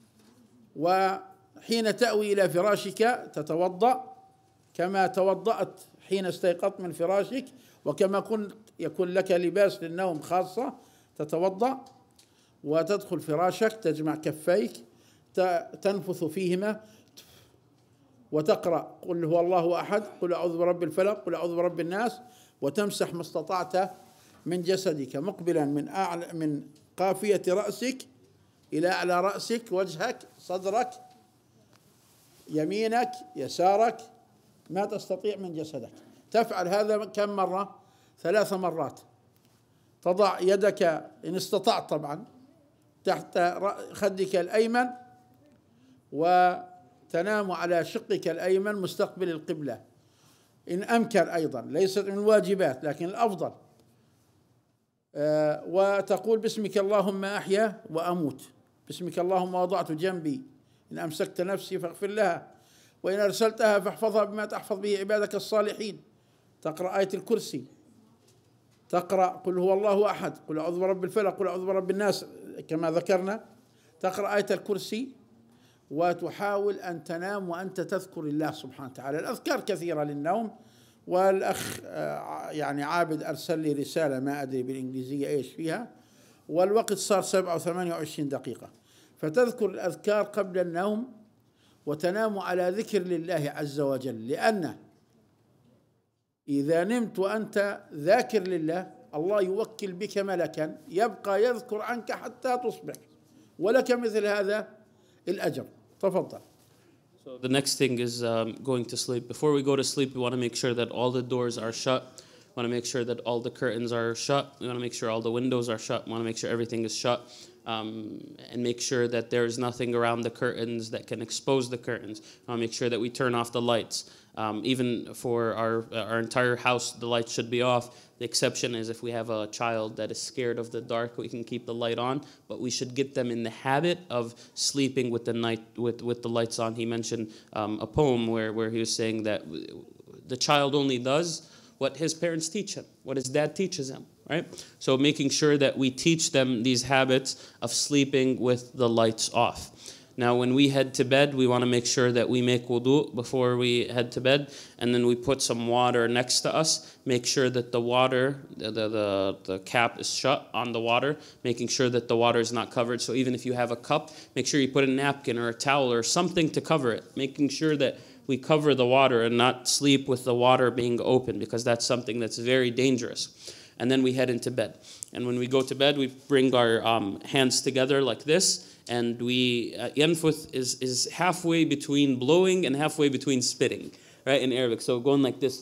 وحين تأوي إلى فراشك تتوضأ كما توضأت حين استيقظت من فراشك، وكما كنت يكون لك لباس للنوم خاصة، تتوضأ وتدخل فراشك، تجمع كفيك، تنفث فيهما، وتقرأ قل هو الله أحد، قل أعوذ برب الفلق، قل أعوذ برب الناس، وتمسح ما استطعت من جسدك مقبلا من أعلى من قافية رأسك إلى أعلى رأسك، وجهك، صدرك، يمينك، يسارك، ما تستطيع من جسدك. تفعل هذا كم مرة؟ ثلاث مرات. تضع يدك إن استطعت طبعا تحت خدك الأيمن، وتنام على شقك الأيمن مستقبل القبلة إن أمكن، أيضا ليست من الواجبات لكن الأفضل. وتقول باسمك اللهم أحيا وأموت، باسمك اللهم وضعت جنبي، إن أمسكت نفسي فاغفر لها، وإن أرسلتها فاحفظها بما تحفظ به عبادك الصالحين. تقرأ آية الكرسي، تقرأ قل هو الله أحد، قل أعوذ برب الفلق، قل أعوذ برب الناس كما ذكرنا، تقرأ آية الكرسي، وتحاول أن تنام وأنت تذكر الله سبحانه وتعالى. الأذكار كثيرة للنوم، والأخ يعني عابد أرسل لي رسالة ما أدري بالإنجليزية إيش فيها، والوقت صار سبعة وثمانية وعشرين دقيقة، فتذكر الأذكار قبل النوم وتنام على ذكر لله عز وجل، لأن إذا نمت وأنت ذاكر لله الله يوكل بك ملكا يبقى يذكر عنك حتى تصبح، ولك مثل هذا الأجر. تفضل.
So the next thing is um, going to sleep. Before we go to sleep, we want to make sure that all the doors are shut. We want to make sure that all the curtains are shut. We want to make sure all the windows are shut. We want to make sure everything is shut. Um, and make sure that there's nothing around the curtains that can expose the curtains. We want to make sure that we turn off the lights. Um, even for our, our entire house, the lights should be off. The exception is if we have a child that is scared of the dark, we can keep the light on, but we should get them in the habit of sleeping with the night with, with the lights on. He mentioned um, a poem where, where he was saying that the child only does what his parents teach him, what his dad teaches him, right? So making sure that we teach them these habits of sleeping with the lights off. Now, when we head to bed, we want to make sure that we make wudu before we head to bed, and then we put some water next to us. Make sure that the water, the, the, the cap is shut on the water, making sure that the water is not covered. So even if you have a cup, make sure you put a napkin or a towel or something to cover it, making sure that we cover the water and not sleep with the water being open, because that's something that's very dangerous. And then we head into bed. And when we go to bed, we bring our um, hands together like this, and we, uh, yanfuth is, is halfway between blowing and halfway between spitting, right, in Arabic. So going like this.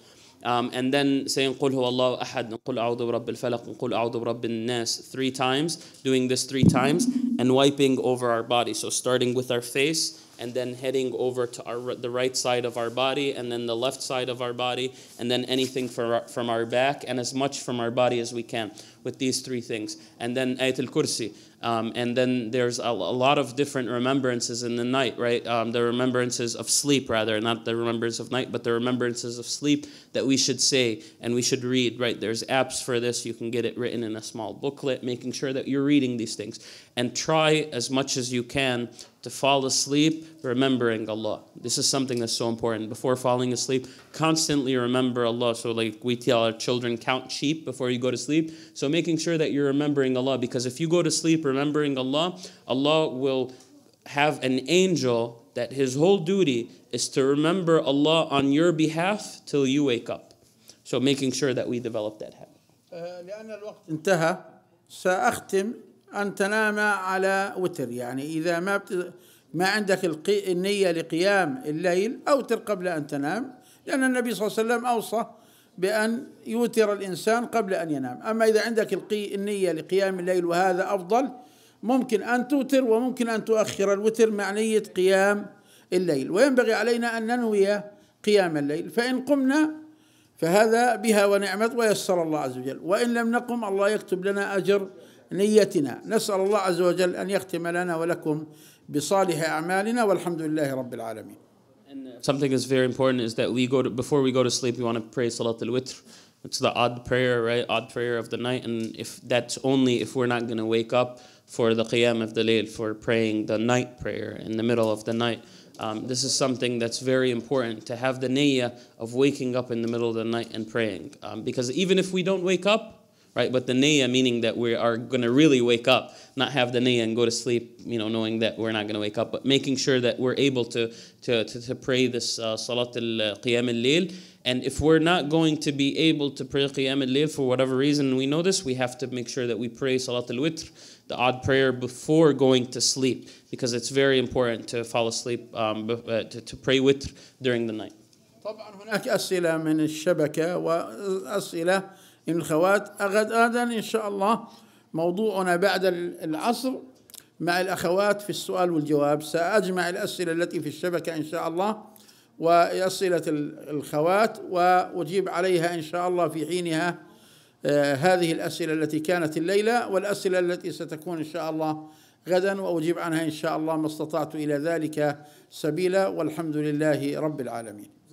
Um, and then saying قُلْ هُوَ اللَّهُ أَحَدٌ قُلْ أَعُوذُ بِرَبِّ الْفَلَقِ قُلْ أَعُوذُ بِرَبِّ النَّاسِ three times, doing this three times, and wiping over our body. So starting with our face, and then heading over to our, the right side of our body, and then the left side of our body, and then anything from our, from our back, and as much from our body as we can, with these three things. And then Ayat al-Kursi. Um, and then there's a, a lot of different remembrances in the night, right? Um, the remembrances of sleep, rather, not the remembrance of night, but the remembrances of sleep that we should say and we should read, right? There's apps for this. You can get it written in a small booklet, making sure that you're reading these things. And try as much as you can to fall asleep remembering Allah. This is something that's so important. Before falling asleep, constantly remember Allah. So like we tell our children, count sheep before you go to sleep. So making sure that you're remembering Allah, because if you go to sleep remembering Allah, Allah will have an angel that his whole duty is to remember Allah on your behalf till you wake up. So making sure that we develop that habit.
لأن الوقت انتهى، سأختم أن تنام على وتر. يعني إذا ما بت... ما عندك القي... النية لقيام الليل أوتر قبل أن تنام، لأن النبي صلى الله عليه وسلم أوصى بأن يوتر الإنسان قبل أن ينام. أما إذا عندك القي... النية لقيام الليل وهذا أفضل، ممكن أن توتر وممكن أن تؤخر الوتر مع نية قيام الليل. وينبغي علينا أن ننوي قيام الليل، فإن قمنا فهذا بها ونعمت ويسر الله عز وجل، وإن لم نقم الله يكتب لنا أجر نيتنا. نسأل الله عز وجل أن يختم لنا ولكم بصالح أعمالنا والحمد لله رب العالمين.
Something that's very important is that we go to, before we go to sleep, we want to pray Salat al-Witr. It's the odd prayer, right? Odd prayer of the night. And if that's only if we're not going to wake up for the Qiyam of the Layl, for praying the night prayer in the middle of the night. Um, this is something that's very important, to have the niyyah of waking up in the middle of the night and praying. Um, because even if we don't wake up, right, but the niyyah meaning that we are going to really wake up, not have the niyyah and go to sleep, you know, knowing that we're not going to wake up, but making sure that we're able to to to, to pray this uh, Salat al-Qiyam al-Layl. And if we're not going to be able to pray Qiyam al-Layl for whatever reason, we know this, we have to make sure that we pray Salat al-Witr, the odd prayer, before going to sleep, because it's very important to fall asleep, um, uh, to, to pray witr during the night.
طبعا هناك أسئلة من الشبكة وأسئلة من الأخوات. غدا إن شاء الله موضوعنا بعد العصر مع الأخوات في السؤال والجواب. سأجمع الأسئلة التي في الشبكة إن شاء الله وأسئلة الأخوات وأجيب عليها إن شاء الله في حينها هذه الأسئلة التي كانت الليلة والأسئلة التي ستكون إن شاء الله غدا، وأجيب عنها إن شاء الله ما استطعت إلى ذلك سبيلا، والحمد لله رب العالمين.